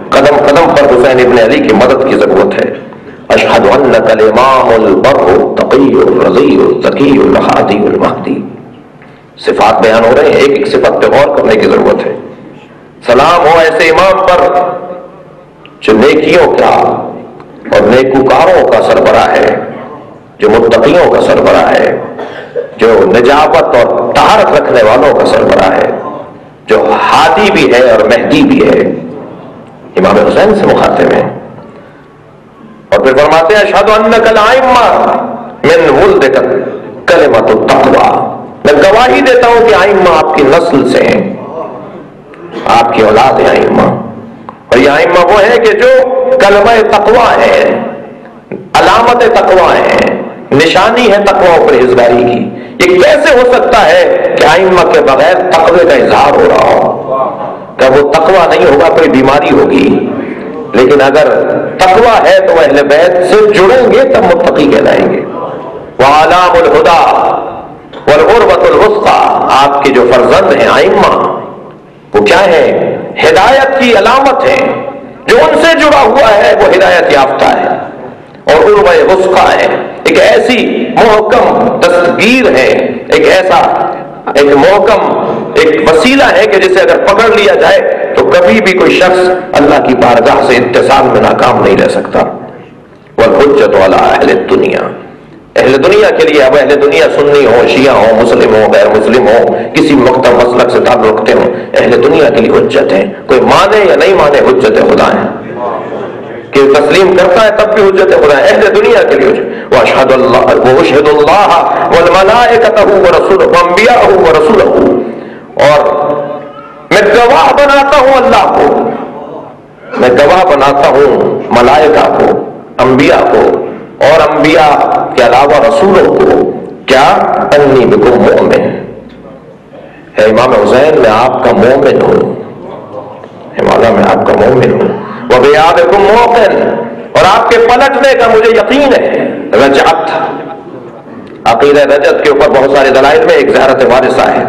قدم قدم پر حسین ابن علی کی مدد کی ضرورت ہے. اشہد انک الامام البر التقی الرضی الذکی الہادی المہدی. صفات بیان ہو رہے ہیں، ایک ایک صفت پہ غور کرنے کی ضرورت ہے. سلام ہو ایسے امام پر جو نیکیوں کا اور نیکوکاروں کا سربراہ ہے، جو متقیوں کا سربراہ ہے، جو نجابت اور طہارت رکھنے والوں کا سربراہ ہے، جو ہادی بھی ہے اور مہدی بھی ہے. امام حسین سے مخاطب ہیں. اور پھر فرماتے ہیں اشہد انک الائمہ من ولدک کلمۃ التقوی. میں گواہی دیتا ہوں کہ ائمہ آپ کی نسل سے ہیں، آپ کی اولاد ہے ائمہ. اور یہ ائمہ وہ ہے کہ جو کلمہ تقوی ہے، علامت تقوی ہے، نشانی ہے تقوی و پرہیزگاری کی. یہ کیسے ہو سکتا ہے کہ ائمہ کے بغیر تقوی کا اظہار ہو رہا ہو؟ کہ وہ تقوی نہیں ہوگا کوئی بیماری ہوگی، لیکن اگر تقوی ہے تو اہل بیت سے جڑیں گے تب متقی کہلائیں گے. وَعَلَامُ الْهُدَى وَالْعُرْوَةُ الْوُثْقَى. آپ کے جو فرزند ہیں ائمہ وہ کیا ہے؟ ہدایت کی علامت ہے. جو ان سے جڑا ہوا ہے وہ ہدایت یافتہ ہے. اور عروہ وثقیٰ ہے، ایک ایسی محکم دستگیر ہے، ایک ایسا ایک محکم ایک وسیلہ ہے کہ جسے اگر پکڑ لیا جائے تو کبھی بھی کوئی شخص اللہ کی بارگاہ سے اتصال میں ناکام نہیں رہ سکتا. والحجۃ علی اہل الدنیا. اہل دنیا کے لیے، اب اہل دنیا سنی ہو، شیعہ ہو، مسلم ہو، غیر مسلم ہو، کسی مختلف مسلک سے تعلق رکھتے ہوں، اہل دنیا کے لیے حجت ہے. کوئی مانے یا نہیں مانے حجت خدا ہے، کہ تسلیم کرتا ہے تب بھی حجت خدا ہے. اہل دنیا کے لیے واشهد اللہ واشهد اللہ والملائکۃ ورسولہ وانبیاء ورسولہ. اور میں گواہ بناتا ہوں اللہ کو، میں گواہ بناتا ہوں ملائکہ کو، انبیاء کو، اور انبیاء کے علاوہ رسولوں کو، کیا انی بکم مؤمن. اے امام حسین میں آپ کا مومن ہوں، امام میں آپ کا مومن ہوں. وبیابکم موقن. اور آپ کے پلٹنے کا مجھے یقین ہے. رجعت، عقیدہ رجعت کے اوپر بہت سارے دلائل میں ایک زیارت وارثہ ہے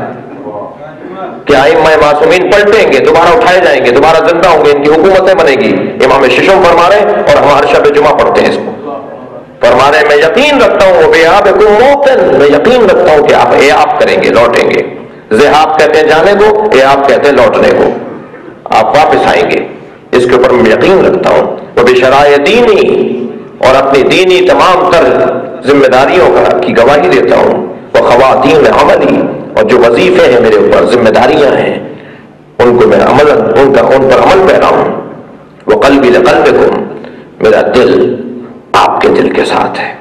کہ ائمہ معصومین پلٹیں گے، دوبارہ اٹھائے جائیں گے، دوبارہ زندہ ہوں گے، ان کی حکومتیں بنے گی. امام ششم فرما رہے ہیں اور ہم ہر شب جمعہ پڑھتے ہیں اس کو. فرما رہے ہیں میں یقین رکھتا ہوں وبیابکم موقن، میں یقین رکھتا ہوں کہ آپ اے آپ کریں گے، لوٹیں گے. ذہاب کہتے ہیں جانے کو، اے آپ کہتے ہیں لوٹنے کو، آپ واپس آئیں گے. اس کے اوپر میں یقین رکھتا ہوں. وہ بشرائع دینی، اور اپنی دینی تمام تر ذمہ داریوں کا کی گواہی دیتا ہوں. وہ خواتین عملی، اور جو وظیفے ہیں میرے اوپر، ذمہ داریاں ہیں، ان کو میں عمل ان کا ان پر عمل پیرا ہوں. وہ قلبی لقلبکم، میرا دل آپ کے دل کے ساتھ ہے.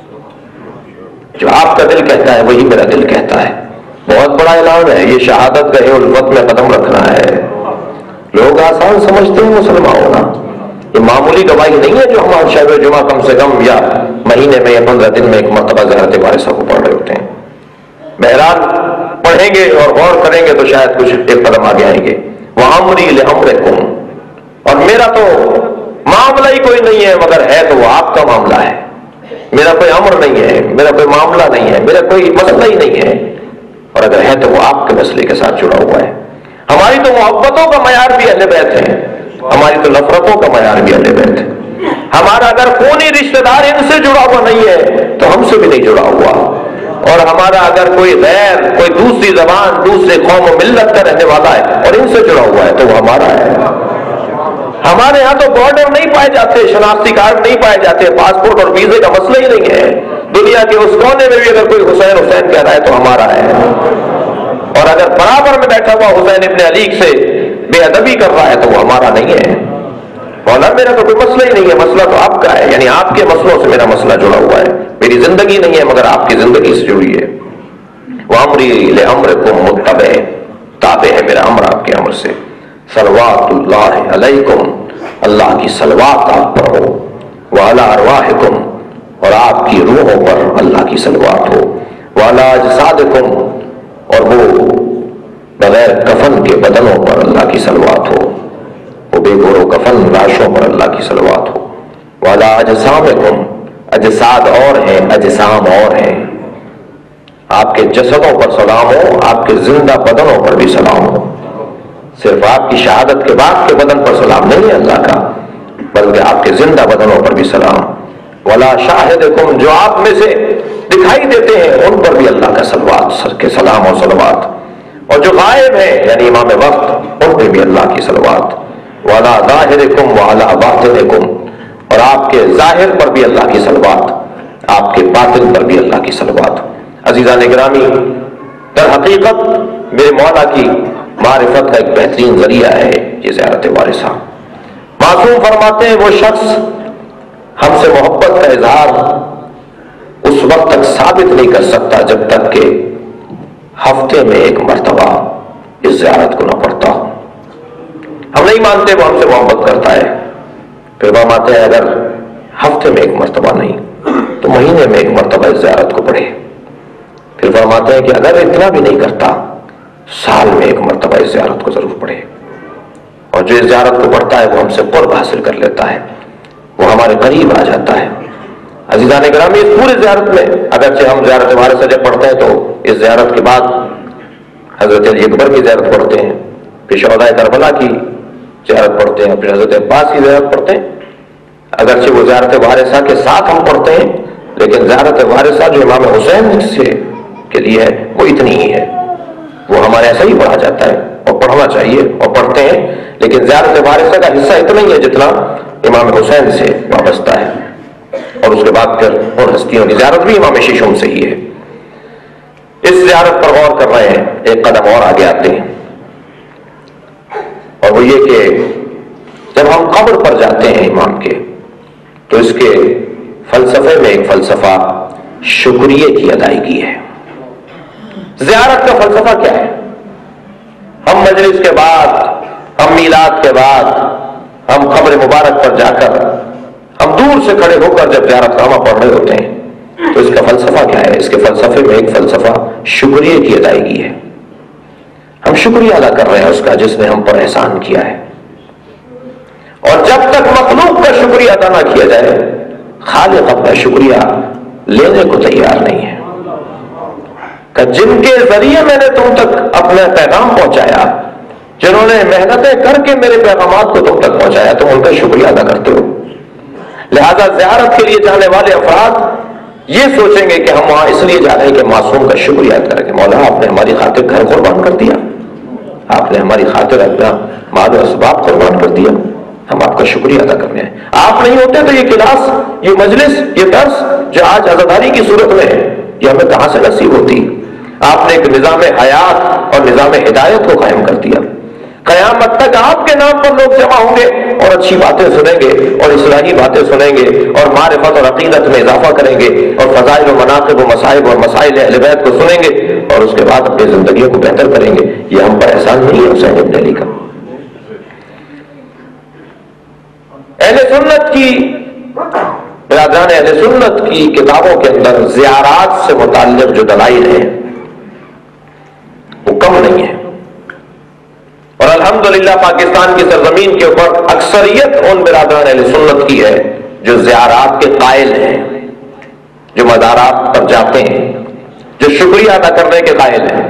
جو آپ کا دل کہتا ہے وہی میرا دل کہتا ہے. بہت بڑا اعلان ہے یہ. شہادت گاہ الفت میں قدم رکھنا ہے. لوگ آسان سمجھتے ہیں مسلمان ہونا. یہ معمولی گواہی نہیں ہے جو ہم شب جمعہ کم سے کم یا مہینے میں یا پندرہ دن میں ایک مرتبہ زیارت وارثہ کو پڑھ رہے ہوتے ہیں. بہرحال پڑھیں گے اور غور کریں گے تو شاید کچھ ایک قدم آگے آئیں گے. وَأَمْرِي لِأَمْرِكُمْ. اور میرا تو معاملہ ہی کوئی نہیں ہے مگر ہے تو وہ آپ کا معاملہ ہے. میرا کوئی امر نہیں ہے، میرا کوئی معاملہ نہیں ہے، میرا کوئی مسئلہ ہی نہیں ہے، اور اگر ہے تو وہ آپ کے مسئلے کے ساتھ جڑا ہوا ہے. ہماری تو محبتوں کا معیار بھی اہل بیت ہے، ہماری تو نفرتوں کا معیار بھی اہل بیت ہے. ہمارا اگر خونی رشتہ دار ان سے جڑا ہوا نہیں ہے تو ہم سے بھی نہیں جڑا ہوا. اور ہمارا اگر کوئی غیر کوئی دوسری زبان دوسرے قوم و ملت کا رہنے والا ہے اور ان سے جڑا ہوا ہے تو وہ ہمارا ہے. ہمارے ہاں تو بارڈر نہیں پائے جاتے، شناختی کارڈ نہیں پائے جاتے، پاسپورٹ اور ویزے کا مسئلہ ہی نہیں ہے. دنیا کے اس کونے میں بھی اگر کوئی حسین حسین کہہ رہا ہے تو ہمارا ہے. اور اگر برابر میں بیٹھا ہوا حسین ابن علی سے بے ادبی کر رہا ہے تو وہ ہمارا نہیں ہے. مولا میرا تو کوئی مسئلہ ہی نہیں ہے، مسئلہ تو آپ کا ہے. یعنی آپ کے مسئلوں سے میرا مسئلہ جڑا ہوا ہے. میری زندگی نہیں ہے مگر آپ کی زندگی سے جڑی ہے. وَأَمْرِي لِأَمْرِكُمْ مُتَّبِعٌ. تابع ہے میرا امر آپ کے امر سے. صلوات اللہ علیکم. اللہ کی صلوات آپ پر ہو. وعلی ارواحکم. اور آپ کی روحوں پر اللہ کی صلوات ہو. وعلی اجسادکم. اور وہ بغیر کفن کے بدنوں پر اللہ کی صلوات ہو. وہ بے گور و کفن لاشوں پر اللہ کی صلوات ہو. وعلی اجسامکم. اجساد اور ہیں، اجسام اور ہیں. آپ کے جسدوں پر سلام ہو، آپ کے زندہ بدنوں پر بھی سلام ہو. صرف آپ کی شہادت کے بعد کے بدن پر سلام نہیں ہے اللہ کا، بلکہ آپ کے زندہ بدنوں پر بھی سلام۔ ولا شاہدکم، جو آپ میں سے دکھائی دیتے ہیں ان پر بھی اللہ کا صلوات، سر کے سلام اور صلوات، اور جو غائب ہیں یعنی امام وقت ان پہ بھی اللہ کی صلوات۔ ولا ظاہرکم وعلی باطنکم، اور آپ کے ظاہر پر بھی اللہ کی صلوات، آپ کے باطن پر بھی اللہ کی صلوات۔ عزیزان گرامی، در حقیقت میرے مولا کی معرفت کا ایک بہترین ذریعہ ہے یہ زیارت وارثہ۔ معصوم فرماتے ہیں وہ شخص ہم سے محبت کا اظہار اس وقت تک ثابت نہیں کر سکتا جب تک کہ ہفتے میں ایک مرتبہ اس زیارت کو نہ پڑھتا ہو۔ ہم نہیں مانتے وہ ہم سے محبت کرتا ہے، پھر فرماتے ہیں اگر ہفتے میں ایک مرتبہ نہیں تو مہینے میں ایک مرتبہ اس زیارت کو پڑھے۔ پھر فرماتے ہیں کہ اگر اتنا بھی نہیں کرتا سال میں ایک مرتبہ اس زیارت کو ضرور پڑھے، اور جو اس زیارت کو پڑھتا ہے وہ ہم سے قرب حاصل کر لیتا ہے، وہ ہمارے قریب آ جاتا ہے۔ عزیزان گرامی، اس پورے زیارت میں اگرچہ ہم زیارت وارثہ جب پڑھتے ہیں تو اس زیارت کے بعد حضرت علی اکبر کی زیارت پڑھتے ہیں، پھر شہداء کربلا کی زیارت پڑھتے ہیں، پھر حضرت عباس کی زیارت پڑھتے ہیں۔ اگرچہ وہ زیارت وارثہ کے ساتھ ہم پڑھتے ہیں، لیکن زیارت وارثہ جو امام حسین سے کے لیے ہے وہ اتنی ہی ہے، وہ ہمارے ایسا ہی پڑھا جاتا ہے اور پڑھنا چاہیے اور پڑھتے ہیں، لیکن زیارت وارثہ کا حصہ اتنا ہی ہے جتنا امام حسین سے وابستہ ہے، اور اس کے بعد پھر ان ہستیوں کی زیارت بھی امام شیشم سے ہی ہے۔ اس زیارت پر غور کر رہے ہیں، ایک قدم اور آگے آتے ہیں، اور وہ یہ کہ جب ہم قبر پر جاتے ہیں امام کے تو اس کے فلسفے میں ایک فلسفہ شکریہ کی ادائیگی ہے۔ زیارت کا فلسفہ کیا ہے؟ ہم مجلس کے بعد، ہم میلاد کے بعد، ہم قبر مبارک پر جا کر ہم دور سے کھڑے ہو کر جب زیارت نامہ پڑھ رہے ہوتے ہیں تو اس کا فلسفہ کیا ہے؟ اس کے فلسفے میں ایک فلسفہ شکریہ کی ادائیگی ہے۔ ہم شکریہ ادا کر رہے ہیں اس کا جس نے ہم پر احسان کیا ہے، اور جب تک مخلوق کا شکریہ ادا نہ کیا جائے خالق اپنا شکریہ لینے کو تیار نہیں ہے۔ کہ جن کے ذریعے میں نے تم تک اپنا پیغام پہنچایا، جنہوں نے محنتیں کر کے میرے پیغامات کو تم تک پہنچایا، تم ان کا شکریہ ادا کرتے ہو۔ لہذا زیارت کے لیے جانے والے افراد یہ سوچیں گے کہ ہم وہاں اس لیے جا رہے ہیں کہ معصوم کا شکریہ ادا کریں گے۔ مولا آپ نے ہماری خاطر گھر قربان کر دیا، آپ نے ہماری خاطر اپنا مال و اسباب قربان کر دیا، ہم آپ کا شکریہ ادا کرنے ہیں۔ آپ نہیں ہوتے تو یہ کلاس، یہ مجلس، یہ درس جو آج عزاداری کی صورت میں ہے یہ ہمیں کہاں سے نصیب ہوتی؟ آپ نے ایک نظام حیات اور نظام ہدایت کو قائم کر دیا۔ قیامت تک آپ کے نام پر لوگ جمع ہوں گے اور اچھی باتیں سنیں گے اور اصلاحی باتیں سنیں گے اور معرفت اور عقیدت میں اضافہ کریں گے اور فضائل و مناقب و مصائب اور مسائل اہل بیت کو سنیں گے اور اس کے بعد اپنی زندگیوں کو بہتر کریں گے۔ یہ ہم پر احسان نہیں ہے حسین ابن علی کا۔ اہل سنت کی برادران اہل سنت کی کتابوں کے اندر زیارات سے متعلق جو دلائل ہیں وہ کم نہیں ہے، اور الحمدللہ پاکستان کی سرزمین کے اوپر اکثریت ان برادران اہل سنت کی ہے جو زیارات کے قائل ہیں، جو مزارات پر جاتے ہیں، جو شکریہ ادا کرنے کے قائل ہیں،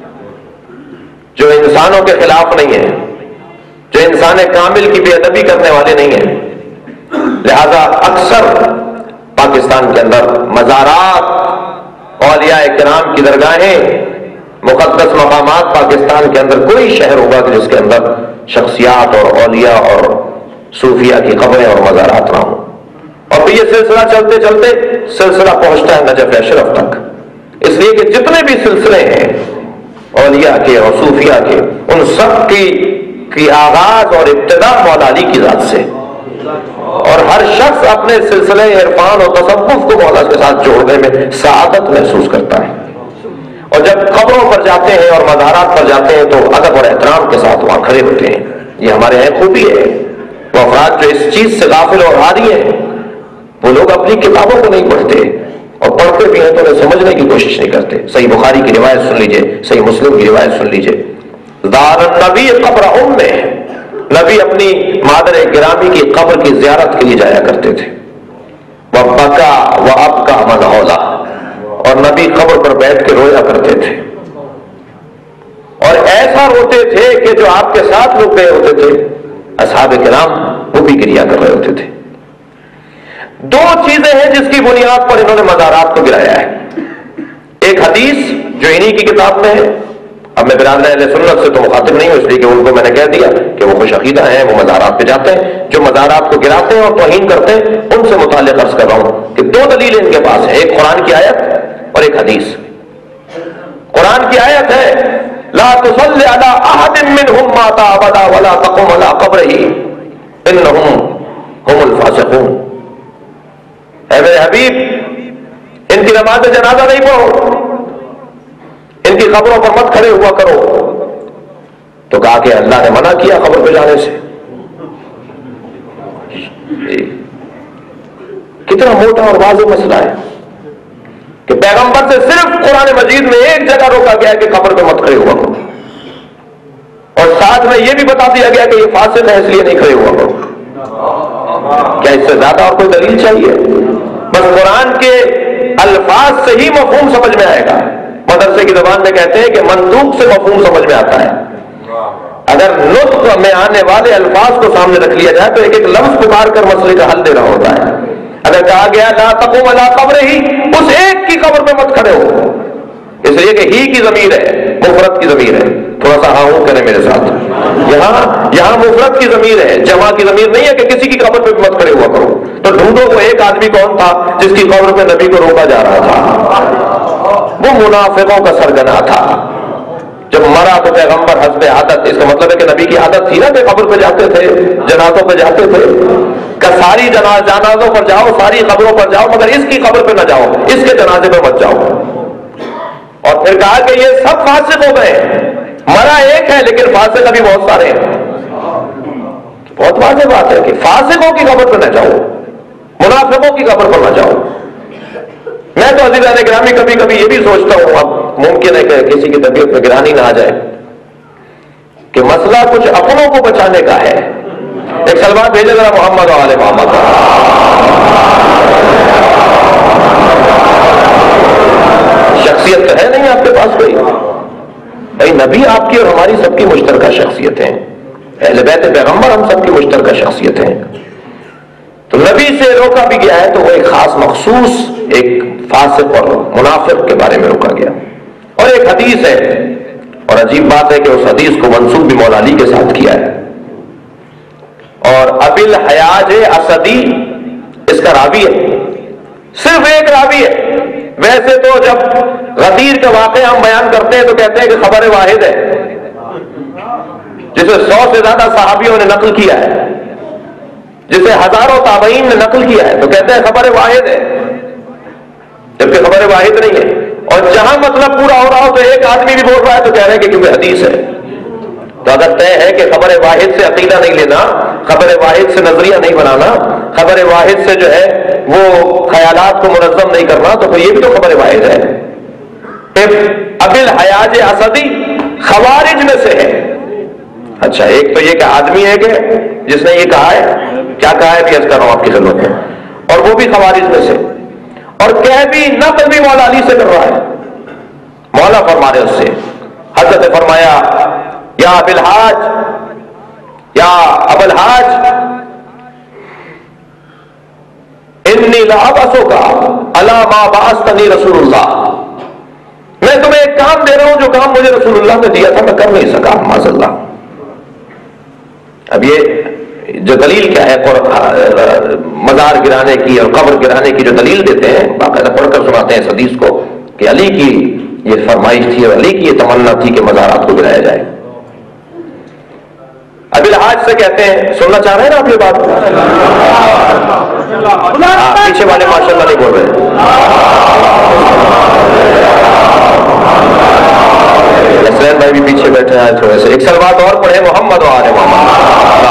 جو انسانوں کے خلاف نہیں ہیں، جو انسان کامل کی بے ادبی کرنے والے نہیں ہیں۔ لہذا اکثر پاکستان کے اندر مزارات، اولیاء کرام کی درگاہیں، مقدس مقامات، پاکستان کے اندر کوئی شہر ہوگا کہ جس کے اندر شخصیات اور اولیاء اور صوفیہ کی قبریں اور مزارات نہ ہوں۔ اور پھر یہ سلسلہ چلتے چلتے سلسلہ پہنچتا ہے نجف اشرف تک، اس لیے کہ جتنے بھی سلسلے ہیں اولیاء کے اور صوفیہ کے، ان سب کی کی آغاز اور ابتدا مولا علی کی ذات سے، اور ہر شخص اپنے سلسلے عرفان اور تصوف کو مولا کے ساتھ جوڑنے میں سعادت محسوس کرتا ہے۔ اور جب قبروں پر جاتے ہیں اور مزارات پر جاتے ہیں تو ادب اور احترام کے ساتھ وہاں کھڑے ہوتے ہیں۔ یہ ہمارے یہاں خوبی ہے۔ وہ افراد جو اس چیز سے غافل اور عاری ہیں وہ لوگ اپنی کتابوں کو نہیں پڑھتے، اور پڑھتے بھی ہیں تو انہیں سمجھنے کی کوشش نہیں کرتے۔ صحیح بخاری کی روایت سن لیجئے، صحیح مسلم کی روایت سن لیجئے، دار النبی قبر ام میں نبی اپنی مادر گرامی کی قبر کی زیارت کے لیے جایا کرتے تھے۔ وَبَكَى وَأَبْكَى مَنْ حَوْلَهُ، اور نبی قبر پر بیٹھ کے رویا کرتے تھے، اور ایسا ہوتے تھے کہ جو آپ کے ساتھ لوگ گئے ہوتے تھے اصحاب کرام وہ بھی گریا کر رہے ہوتے تھے. دو چیزیں ہیں جس کی بنیاد پر انہوں نے مزارات کو گرایا ہے. ایک حدیث جو انہی کی کتاب میں ہے. اب میں برادر اہل سنت سے تو مخاطب نہیں ہوں، اس لیے کہ ان کو میں نے کہہ دیا کہ وہ خوش عقیدہ ہیں، وہ مزارات پہ جاتے ہیں. جو مزارات کو گراتے ہیں اور توہین کرتے ہیں ان سے متعلق عرض کر رہا ہوں کہ دو دلیلیں ان کے پاس ہیں، ایک قرآن کی آیت اور ایک حدیث. قرآن کی آیت ہے لا تصل علی احد منهم مات ابدا ولا تقم علی قبره انهم هم الفاسقون. اے میرے حبیب ان کی نماز جنازہ نہیں پڑھو، ان کی قبروں پر مت کھڑے ہوا کرو. تو کہا کہ اللہ نے منع کیا قبر پہ جانے سے. کتنا موٹا اور واضح مسئلہ ہے کہ پیغمبر سے صرف قرآن مجید میں ایک جگہ روکا گیا ہے کہ قبر پہ مت کھڑے ہوا کرو، اور ساتھ میں یہ بھی بتا دیا گیا کہ یہ فاسق ہے اس لیے نہیں کھڑے ہوا کرو. کیا اس سے زیادہ اور کوئی دلیل چاہیے؟ بس قرآن کے الفاظ سے ہی مفہوم سمجھ میں آئے گا. مدرسے کی زبان میں کہتے ہیں کہ منطوق سے مفہوم سمجھ میں آتا ہے. اگر نطق میں آنے والے الفاظ کو سامنے رکھ لیا جائے تو ایک ایک لفظ پکار کر مسئلے کا حل دینا ہوتا ہے. اگر کہا گیا لا تقوم علی قبر ہی، اس ایک کی قبر پہ مت کھڑے ہو، اس لیے کہ ہی کی ضمیر ہے، مفرد کی ضمیر ہے. تھوڑا سا ہاں ہوں کریں میرے ساتھ. یہاں یہاں مفرد کی ضمیر ہے، جمع کی ضمیر نہیں ہے کہ کسی کی قبر پہ مت کھڑے ہوا کرو. تو ڈھونڈو وہ ایک آدمی کون تھا جس کی قبر پہ نبی کو روکا جا رہا تھا. وہ منافقوں کا سرگنا تھا. جب مرا تو پیغمبر حسب عادت، اس کا مطلب ہے کہ نبی کی عادت تھی نا کہ قبر پہ جاتے تھے، جنازوں پہ جاتے تھے. کہ ساری جنازوں پر جاؤ، ساری قبروں پر جاؤ، مگر اس کی قبر پہ نہ جاؤ، اس کے جنازے پہ مت جاؤ. اور پھر کہا کہ یہ سب فاسق ہو گئے. مرا ایک ہے لیکن فاسق ابھی بہت سارے ہیں. بہت واضح بات ہے کہ فاسقوں کی قبر پہ نہ جاؤ، منافقوں کی قبر پر نہ جاؤ. میں تو عزیزان گرامی کبھی کبھی یہ بھی سوچتا ہوں، اب ممکن ہے کہ کسی کی طبیعت میں گرانی نہ آ جائے، کہ مسئلہ کچھ اپنوں کو بچانے کا ہے. ایک سلمان بھیجے ذرا محمد و آل محمد. شخصیت تو ہے نہیں آپ کے پاس کوئی؟ بھائی نبی آپ کی اور ہماری سب کی مشترکہ شخصیت ہیں، اہل بیت پیغمبر ہم سب کی مشترکہ شخصیت ہیں. تو نبی سے روکا بھی گیا ہے تو وہ ایک خاص مخصوص ایک فاسق اور منافق کے بارے میں روکا گیا. اور ایک حدیث ہے، اور عجیب بات ہے کہ اس حدیث کو منسوب بھی مولا علی کے ساتھ کیا ہے. اور ابی الحیاج اسدی اس کا راوی ہے، صرف ایک راوی ہے. ویسے تو جب غدیر کا واقعہ ہم بیان کرتے ہیں تو کہتے ہیں کہ خبر واحد ہے، جسے سو سے زیادہ صحابیوں نے نقل کیا ہے، جسے ہزاروں تابعین نے نقل کیا ہے، تو کہتے ہیں خبر واحد ہے، جبکہ خبر واحد نہیں ہے. اور جہاں مطلب پورا ہو رہا ہو تو ایک آدمی بھی بول رہا ہے تو کہہ رہے ہیں کہ کیونکہ حدیث ہے. تو اگر طے ہے کہ خبر واحد سے عقیدہ نہیں لینا، خبر واحد سے نظریہ نہیں بنانا، خبر واحد سے جو ہے وہ خیالات کو منظم نہیں کرنا، تو پھر یہ بھی تو خبر واحد ہے. پھر ابی الحیاج اسدی خوارج میں سے ہے. اچھا، ایک تو یہ کہ آدمی ہے کہ جس نے یہ کہا ہے، کیا کہا ہے بھی عرض کر رہا ہوں آپ کی خدمت میں، اور وہ بھی خوارج میں سے. اور کہہ بھی نقل بھی مولا علی سے کر رہا ہے. مولا فرما رہے اس سے، حضرت فرمایا یا ابی الحاج، یا ابو الحاج انی لابسک علی ما بعثنی رسول اللہ. میں تمہیں ایک کام دے رہا ہوں جو کام مجھے رسول اللہ نے دیا تھا میں کر نہیں سکا معاذ اللہ. اب یہ جو دلیل کیا ہے مزار گرانے کی اور قبر گرانے کی جو دلیل دیتے ہیں، باقاعدہ پڑھ کر سناتے ہیں اس حدیث کو کہ علی کی یہ فرمائش تھی اور علی کی یہ تمنا تھی کہ مزارات کو گرایا جائے. ابی الحاج سے کہتے ہیں، سننا چاہ رہے ہیں نا آپ یہ بات؟ ہاں، پیچھے والے ماشاء اللہ نہیں بول رہے. حسین بھائی بھی پیچھے بیٹھے ہیں تھوڑے سے. ایک سلوات اور پڑھے محمد و آل محمد.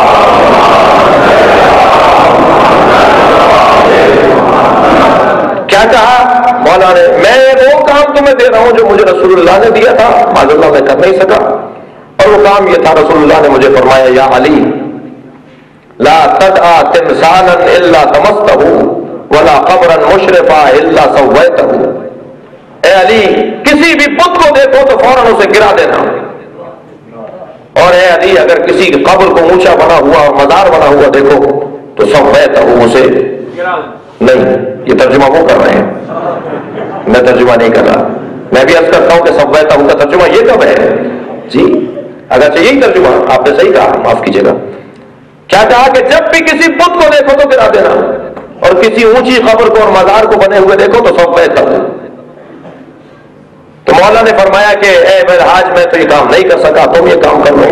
کیا کہا مولا نے؟ میں وہ کام تمہیں دے رہا ہوں جو مجھے رسول اللہ نے دیا تھا، معاذ اللہ میں کر نہیں سکا. اور وہ کام یہ تھا، رسول اللہ نے مجھے فرمایا یا علی لا تدعا تمثالا الا طمسته ولا قبرا مشرفا الا سويته. اے علی، کسی بھی بت کو دیکھو تو فوراً اسے گرا دینا، اور اے علی اگر کسی کی قبر کو اونچا بنا ہوا اور مزار بنا ہوا دیکھو تو سویتہ اسے نہیں، یہ ترجمہ وہ کر رہے ہیں، میں ترجمہ نہیں کر رہا، میں بھی عرض کرتا ہوں کہ سویتہ کا ترجمہ یہ کب ہے جی؟ اگرچہ یہی ترجمہ آپ نے صحیح کہا، معاف کیجیے گا، کیا کہا کہ جب بھی کسی بت کو دیکھو تو گرا دینا، اور کسی اونچی قبر کو اور مزار کو بنے ہوئے دیکھو تو سویتہ۔ تو مولا نے فرمایا کہ اے میرے حاج میں تو یہ کام نہیں کر سکا، تم یہ کام کر لو۔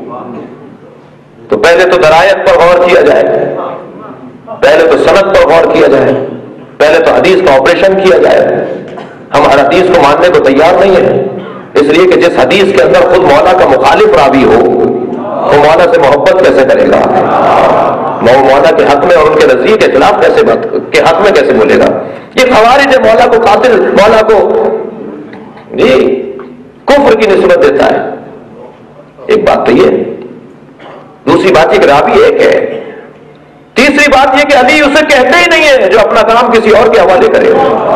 تو پہلے تو درایت پر غور کیا جائے، پہلے تو سند پر غور کیا جائے، پہلے تو حدیث کا آپریشن کیا جائے۔ ہم ہر حدیث کو ماننے کو تیار نہیں ہیں، اس لیے کہ جس حدیث کے اندر خود مولا کا مخالف راوی ہو وہ مولا سے محبت کیسے کرے گا؟ مولا کے حق میں اور ان کے نزدیک کے خلاف کیسے بات کے حق میں کیسے بولے گا؟ یہ خوارج مولا کو قاتل، مولا کو جی کفر کی نسبت دیتا ہے۔ ایک بات تو یہ، دوسری بات یہ کہ راوی ایک ہے، تیسری بات یہ کہ علی اسے کہتے ہی نہیں ہے جو اپنا کام کسی اور کے حوالے کرے۔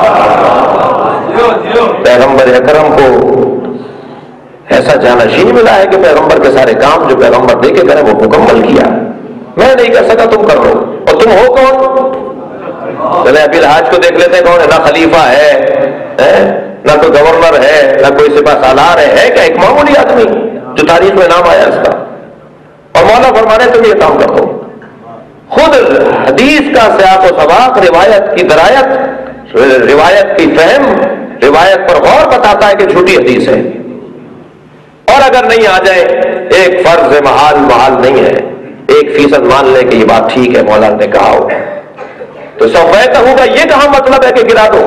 پیغمبر اکرم کو ایسا جانشین ملا ہے کہ پیغمبر کے سارے کام جو پیغمبر دے کے کرے وہ مکمل کیا۔ میں نہیں کر سکا، تم کر لو، اور تم ہو کون؟ چلے ابھی الحاج کو دیکھ لیتے ہیں، کون ہے؟ نہ خلیفہ ہے، نہ کوئی گورنر ہے، نہ کوئی سپاہ سالار ہے، ہے کیا؟ ایک معمولی آدمی جو تاریخ میں نام آیا اس کا، اور مولا فرمانے تم یہ کام کر دو۔ خود حدیث کا سیاق و سباق، روایت کی درایت، روایت کی فہم، روایت پر غور بتاتا ہے کہ جھوٹی حدیث ہے، اور اگر نہیں آ جائے ایک فرض محال محال نہیں ہے، ایک فیصد مان لے کہ یہ بات ٹھیک ہے مولا نے کہا ہو، تو سویتہ ہوگا یہ کہاں مطلب ہے کہ گرا دو؟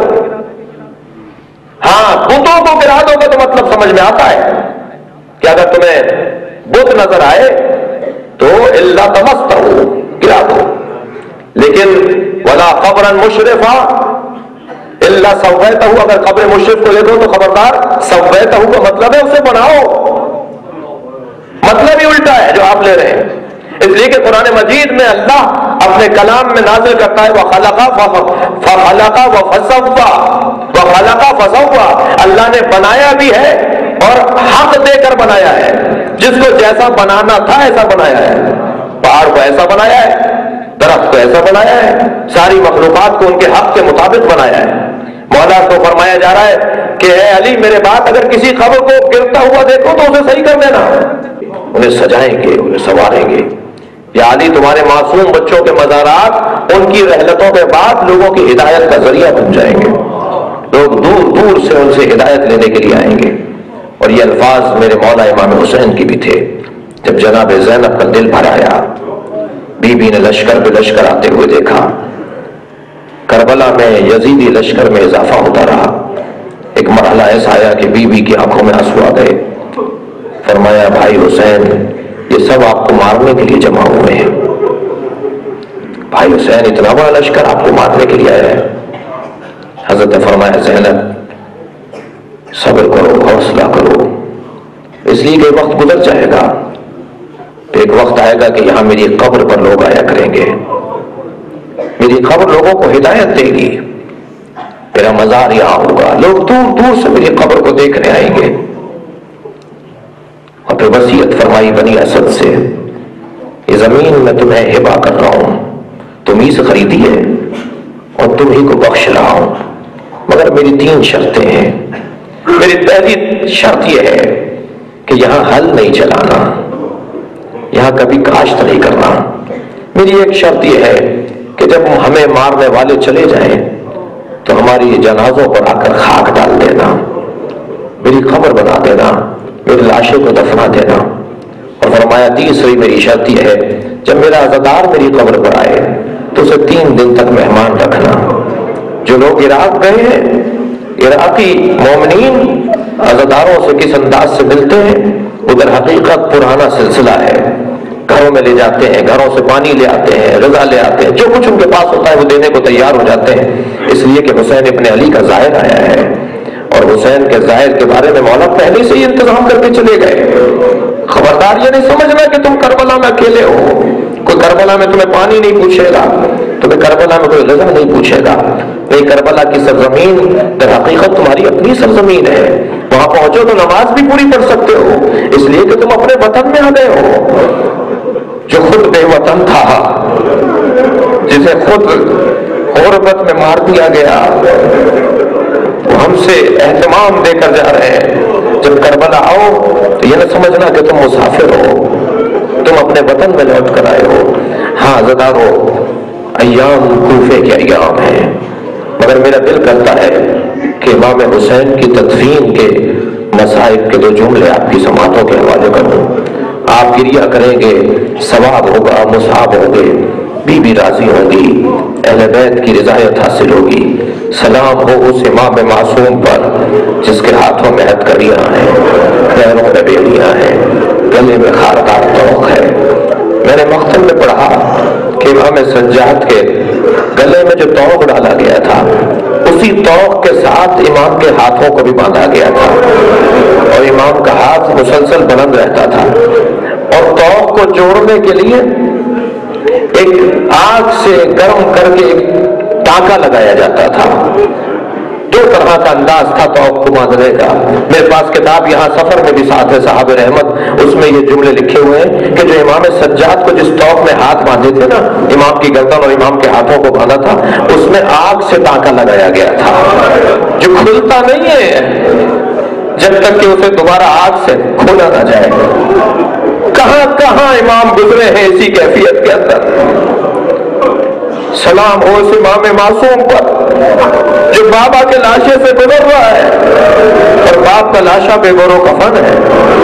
ہاں بتوں کو گرا دو گے تو مطلب سمجھ میں آتا ہے کہ اگر تمہیں بت نظر آئے تو الا تمستہ گرا دو، لیکن ولا قبرا مشرفا الا سویتہ، اگر قبر مشرف کو دیکھو تو خبردار سویتہ کا مطلب ہے اسے بناؤ، مطلب ہی الٹا ہے جو آپ لے رہے ہیں۔ اس لیے کہ قرآن مجید میں اللہ اپنے کلام میں نازل کرتا ہے وَخَلَقَ فَخَلَقَ وَفَسَوَّا وَخَلَقَ فَسَوَّا، اللہ نے بنایا بھی ہے اور حق دے کر بنایا ہے، جس کو جیسا بنانا تھا ایسا بنایا ہے، پہاڑ کو ایسا بنایا ہے، درخت کو ایسا بنایا ہے، ساری مخلوقات کو ان کے حق کے مطابق بنایا ہے۔ مولا کو فرمایا جا رہا ہے کہ اے علی میرے بات اگر کسی خبر کو گرتا ہوا دیکھو تو اسے صحیح کر دینا، انہیں سجائیں گے، انہیں سنواریں گے۔ یا علی تمہارے معصوم بچوں کے مزارات ان کی رحلتوں کے بعد لوگوں کی ہدایت کا ذریعہ بن جائیں گے، لوگ دور دور سے ان سے ہدایت لینے کے لیے آئیں گے۔ اور یہ الفاظ میرے مولا امام حسین کی بھی تھے، جب جناب زینب کا دل بھر آیا، بی بی نے لشکر پہ لشکر آتے ہوئے دیکھا، کربلا میں یزیدی لشکر میں اضافہ ہوتا رہا، ایک مرحلہ ایسا آیا کہ بی بی کی آنکھوں میں آنسو آ گئے، فرمایا بھائی حسین یہ سب آپ کو مارنے کے لیے جمع ہوئے ہیں، بھائی حسین اتنا بڑا لشکر آپ کو مارنے کے لیے آیا ہے۔ حضرت نے فرمایا زینب صبر کرو، حوصلہ کرو، اس لیے کہ وقت گزر جائے گا، ایک وقت آئے گا کہ یہاں میری قبر پر لوگ آیا کریں گے، میری قبر لوگوں کو ہدایت دے گی، میرا مزار یہاں ہوگا، لوگ دور دور سے میری قبر کو دیکھنے آئیں گے۔ اور پھر وصیت فرمائی بنی اسد سے، یہ زمین میں تمہیں ہبہ کر رہا ہوں، تم ہی سے خریدی ہے اور تم ہی کو بخش رہا ہوں، مگر میری تین شرطیں ہیں۔ میری پہلی شرط یہ ہے کہ یہاں ہل نہیں چلانا، یہاں کبھی کاشت نہیں کرنا۔ میری ایک شرط یہ ہے کہ جب ہمیں مارنے والے چلے جائیں تو ہماری جنازوں پر آ کر خاک ڈال دینا، میری قبر بنا دینا، میری لاشوں کو دفنا دینا۔ اور فرمایا تیسری میری شرط یہ ہے جب میرا عزادار میری قبر پر آئے تو اسے تین دن تک مہمان رکھنا۔ جو لوگ عراق گئے ہیں، عراقی مومنین عزاداروں سے کس انداز سے ملتے ہیں، ادھر حقیقت پرانا سلسلہ ہے، گھروں میں لے جاتے ہیں، گھروں سے پانی لے آتے ہیں، غذا لے آتے ہیں، جو کچھ ان کے پاس ہوتا ہے وہ دینے کو تیار ہو جاتے ہیں، اس لیے کہ حسین ابن علی کا ظاہر آیا ہے، اور حسین کے ظاہر کے بارے میں مولا پہلے سے ہی انتظام کر کے چلے گئے۔ خبردار یہ نہیں سمجھنا کہ تم کربلا میں اکیلے ہو، کوئی کربلا میں تمہیں پانی نہیں پوچھے گا، تمہیں کربلا میں کوئی غذا نہیں پوچھے گا، نہیں، کربلا کی سرزمین در حقیقت تمہاری اپنی سرزمین ہے، वहां पहुंचो तो नमाज भी पूरी पढ़ सकते हो, इसलिए कि तुम अपने वतन में आ गए हो। जो खुद बेवतन था, जिसे खुद गुर्बत में मार दिया गया, वो हमसे एहतमाम देकर जा रहे हैं। जब करबला आओ तो ये न समझना कि तुम मुसाफिर हो, तुम अपने वतन में लौट कर आए हो। हाँ ज़दारो, अय्याम कूफे के अय्याम हैं, मगर मेरा दिल करता है कि इमाम हुसैन की तदफीन के मसाइब के दो जुमले आपकी समातों के हवाले करूं। आप गिरिया करेंगे, सवाब होगा, मुसाब होंगे, बीबी राजी होंगी, अहले बैत की रिजायत हासिल होगी। सलाम हो उस इमाम मासूम पर जिसके हाथों में हथकड़ियां हैं, पैरों में बेड़ियां हैं, गले में खारदार तोक है। मैंने मख्तम में पढ़ा कि इमाम सज्जाद के गले में जो तोक डाला गया था, उसी तोक के साथ इमाम के हाथों को भी बांधा गया था, और इमाम का हाथ मुसलसल बुलंद रहता था, और तोक को जोड़ने के लिए एक आग से गर्म करके एक टाका लगाया जाता था। दो तरह का अंदाज था तोक को बांधने का। मेरे पास किताब यहाँ सफर में भी साथ है साहब रहमत, उसमें ये जुमले लिखे हुए हैं कि जो इमाम सज्जाद को जिस तोक में हाथ बांधे थे ना, इमाम की गर्दन और इमाम के हाथों को बांधा था, उसमें आग से टाका लगाया गया था, जो खुलता नहीं है जब तक कि उसे दोबारा आग से खोला ना जाए। कहां कहां इमाम गुजरे हैं इसी कैफियत के अंदर। सलाम हो उस इमाम मासूम पर जो बाबा के लाशे से गुजर रहा है, और बाप का लाशा बेगोरो कफन है।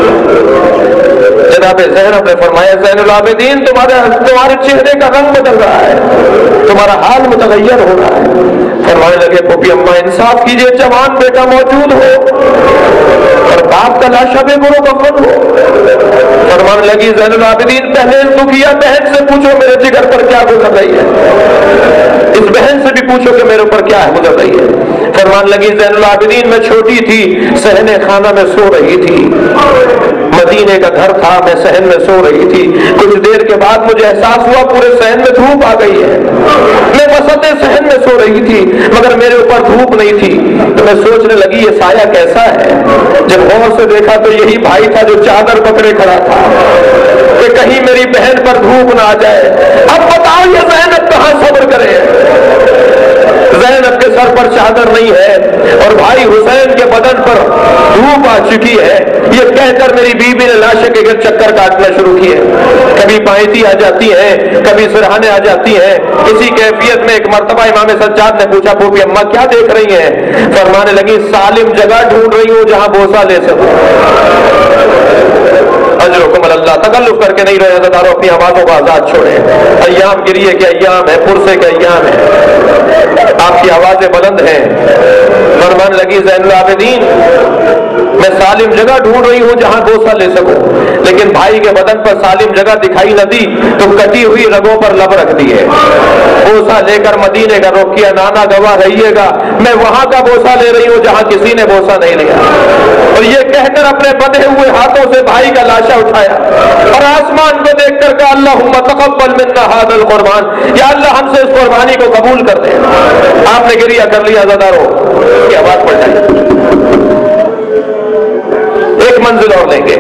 जनाब ज़ैनब ने फरमाया, ज़ैनुल आबिदीन तुम्हारे तुम्हारे चेहरे का रंग बदल रहा है, तुम्हारा हाल मुतगय्यर हो रहा है। फरमाने लगे, पुपी अम्मा इंसाफ कीजिए, जवान बेटा मौजूद हो और बाप का लाशा बेगोरो कफन हो। फरमाने लगी ज़ैनुल आबिदीन, पहले इस दुखिया बहन से पूछो मेरे जिगर पर क्या गुजर रही है, इस बहन से भी पूछो कि मेरे ऊपर क्या गुजर रही है। फरमान लगी ज़ैनुल आबिदीन, मैं छोटी थी, सहने खाना में सो रही थी, मदीने का घर था, मैं सहन में सो रही थी। कुछ देर के बाद मुझे एहसास हुआ पूरे सहन में धूप आ गई है। मैं वसते सहन में सो रही थी, मगर मेरे ऊपर धूप नहीं थी, तो मैं सोचने लगी ये साया कैसा है। जब गौर से देखा तो यही भाई था जो चादर पकड़े खड़ा था कि कहीं मेरी बहन पर धूप ना आ जाए। अब बताओ ये ज़ैनब कहां सब्र करे। ज़ैनब के सर पर चादर नहीं है और भाई हुसैन के बदन पर धूप आ चुकी है, ये कहकर मेरी बीबी ने लाशे के गिर चक्कर काटना शुरू किए। कभी पायती आ जाती है, कभी सिरहाने आ जाती है। इसी कैफियत में एक मर्तबा इमाम सज्जाद ने पूछा, फूफी अम्मा क्या देख रही हैं? फरमाने लगी, सालिम जगह ढूंढ रही हूं जहां बोसा ले सकूं। अजरुकुम अल्लाह, तकल्लुफ करके नहीं रहे ज़दारो, अपनी आवाज़ों को आज़ाद छोड़े। अय्याम गिरिए के अय्याम है, पुरसे के अय्याम है, आपकी आवाज़ें बुलंद हैं। फरमान लगी ज़ैनुल आबिदीन, मैं सालिम जगह ढूंढ रही हूं जहां बोसा ले सकूं, लेकिन भाई के बदन पर सालिम जगह दिखाई न दी तो कटी हुई रगों पर लब रख दिए। बोसा लेकर मदीने का रुख किया, नाना गवाह रहिएगा, मैं वहां का बोसा ले रही हूं जहां किसी ने बोसा नहीं लिया। और ये कहकर अपने बंधे हुए हाथों से भाई का लाशा उठाया और आसमान को देखकर कहा, अल्लाहुम्मा तक़ब्बल मिन्ना हाज़ल क़ुरबान, या अल्लाह हमसे इस कुर्बानी को कबूल कर दे। आपने गिरिया कर लिया ज़दारो की आवाज पड़ जाए। एक मंजिल और लेंगे।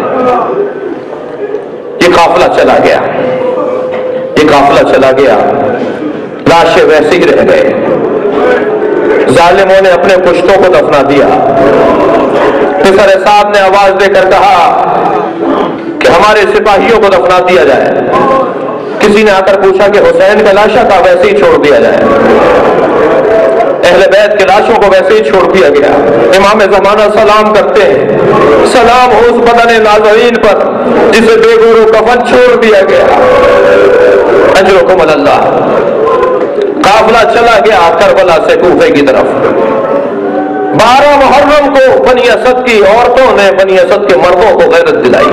ये काफिला चला गया, ये काफिला चला गया, लाशें वैसे ही रह गए। जालिमों ने अपने पुश्तों को दफना दिया। फिसर साहब ने आवाज देकर कहा कि हमारे सिपाहियों को दफना दिया जाए। किसी ने आकर पूछा कि हुसैन का लाशा का वैसे ही छोड़ दिया जाए। अहले बैत के लाशों को वैसे ही छोड़ दिया गया। इमाम ज़माना सलाम करते हैं, सलाम हो उस बदन नाज़रीन पर जिसे बेगोरो कफन छोड़ दिया गया। अजरुकुम अल्लाह। काफिला चला गया करबला से कूफे की तरफ। बारह मुहर्रम को बनी असद की औरतों ने बनी असद के मर्दों को गैरत दिलाई।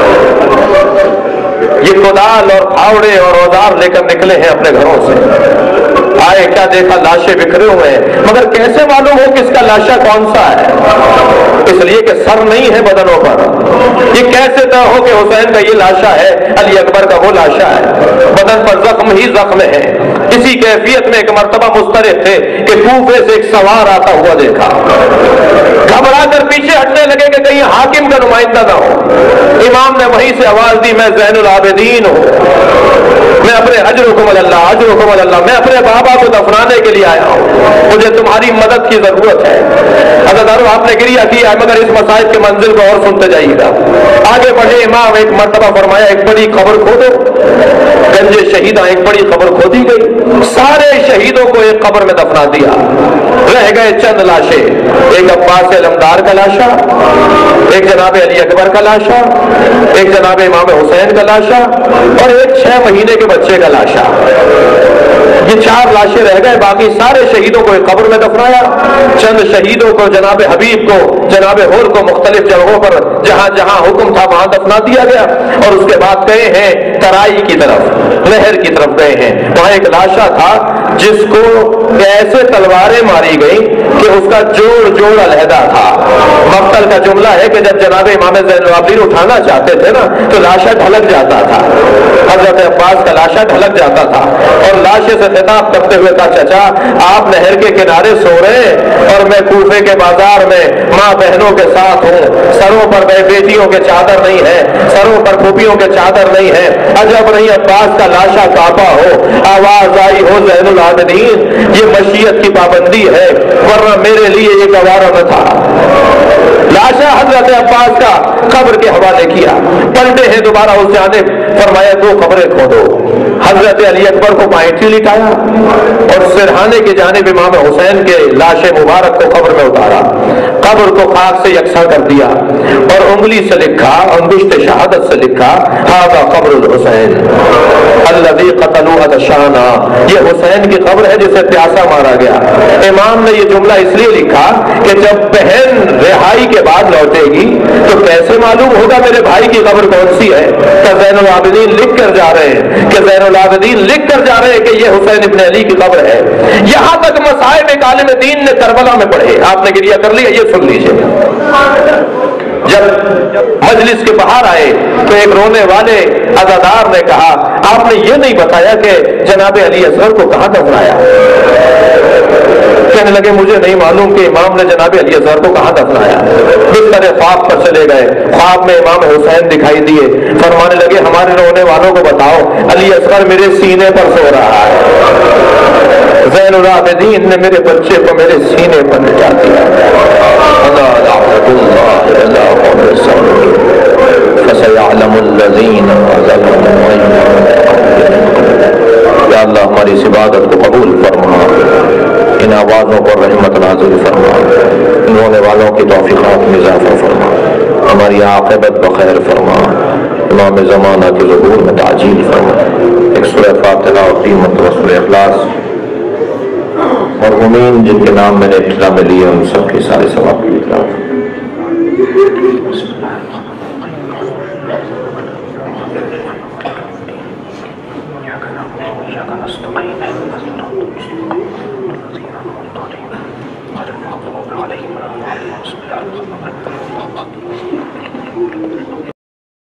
ये कुदाल और फावड़े और औजार लेकर निकले हैं अपने घरों से। आए, क्या देखा, लाशें बिखरे हुए हैं, मगर कैसे मालूम हो किसका लाशा कौन सा है? इसलिए कि सर नहीं है बदनों पर। ये कैसे तय हो कि हुसैन का ये लाशा है, अली अकबर का वो लाशा है? बदन पर जख्म ही जख्म है, اسی کیفیت میں ایک مرتبہ مسترد تھے کہ کوفے سے ایک سوار آتا ہوا دیکھا، گھبرا کر پیچھے ہٹنے لگے کہ کہیں حاکم کا نمائندہ نہ ہو۔ امام نے وہیں سے آواز دی، میں زین العابدین ہوں، میں اپنے اجرکم اللہ اجرکم اللہ میں اپنے بابا کو دفنانے کے لیے آیا ہوں، مجھے تمہاری مدد کی ضرورت ہے۔ حضرت عرب آپ نے گریہ کیا ہے، مگر اس مسائل کے منزل کو اور سنتے جائیے گا۔ آگے بڑھے امام، ایک مرتبہ فرمایا ایک بڑی قبر کھودو، گنج شہیدہ ایک بڑی قبر کھودی گئی، سارے شہیدوں کو ایک قبر میں دفنا دیا، رہ گئے چند لاشیں، ایک عباس علمدار کا لاشا، ایک جناب علی اکبر کا لاشا، ایک جناب امام حسین کا لاشا، اور ایک چھ مہینے کے بچے کا لاشا۔ یہ چار لاشیں رہ گئے، باقی سارے شہیدوں کو ایک قبر میں دفنایا، چند شہیدوں کو جناب حبیب کو جناب ہور کو مختلف جگہوں پر جہاں جہاں حکم تھا وہاں دفنا دیا گیا، اور اس کے بعد گئے ہیں ترائی کی طرف، نہر کی طرف گئے ہیں، وہاں ایک لاشا تھا جس کو ایسے تلواریں ماری گئی کہ اس کا جوڑ جوڑ علیحدہ تھا۔ مقتل کا جملہ ہے کہ جب جناب امام زین العابدین اٹھانا چاہتے تھے نا تو لاشا ڈھلک جاتا تھا، حضرت عباس کا لاشا ڈھلک جاتا تھا، اور لاشے سے خطاب کرتے ہوئے کہا چچا آپ نہر کے کنارے سو رہے اور میں کوفے کے بازار میں ماں بہنوں کے ساتھ ہوں، سروں پر بیٹیوں کے چادر نہیں ہے، سروں پر پھوپھیوں کے چادر نہیں ہے، عجب نہیں عباس کا لاشا کانپا ہو، آواز آئی ہو زین العابدین، یہ مشیت کی پابندی ہے ورنہ میرے لیے یہ گوارا نہ تھا۔ لاشا حضرت عباس کا قبر کے حوالے کیا، پلٹے ہیں دوبارہ اس جانب، فرمایا دو قبریں کھودو، حضرت علی اکبر کو بائیں لٹایا اور سرہانے کی جانب امام حسین کے لاش مبارک کو قبر میں اتارا، قبر کو خاک سے یکساں کر دیا اور انگلی سے لکھا، انگشت شہادت سے لکھا ھذا قبر الحسین الذی قتلوه عطشانا، یہ حسین کی قبر ہے جسے پیاسا مارا گیا۔ امام نے یہ جملہ اس لیے لکھا کہ جب بہن رہائی کے بعد لوٹے گی تو کیسے معلوم ہوگا میرے بھائی کی قبر کون سی ہے؟ کہ زین العابدین لکھ کر جا رہے ہیں کہ زین العابدین لکھ کر جا رہے ہیں کہ یہ حسین ابن علی کی قبر ہے۔ یہاں تک مصائب ایک عالم دین نے کربلا میں پڑھے، آپ نے گریہ کر لیا، یہ سن لیجیے۔ جب مجلس کے باہر آئے تو ایک رونے والے عزادار نے کہا آپ نے یہ نہیں بتایا کہ جناب علی اصغر کو کہاں دفنایا؟ کہنے لگے مجھے نہیں معلوم کہ امام نے جناب علی اصغر کو کہاں دفنایا۔ بستر خواب پر چلے گئے، خواب میں امام حسین دکھائی دیے، فرمانے لگے ہمارے رونے والوں کو بتاؤ علی اصغر میرے سینے پر سو رہا ہے، زین العابدین نے میرے بچے کو میرے سینے پر لٹا دیا۔ فسيعلم الذين ظلموا یا اللہ ہماری اس عبادت کو قبول فرما، ان آوازوں پر رحمت نازل فرما، ان رونے والوں کی توفیقات میں اضافہ فرما، ہماری عاقبت بخیر فرما، امام زمانہ کے ظہور میں تعجیل فرما۔ ایک سورہ فاتحہ اور تین مرتبہ سورہ اخلاص، مرحومین جن کے نام میں نے ابتدا میں لیے ان سب کے سارے ثواب کی اطلاع۔ Thank you.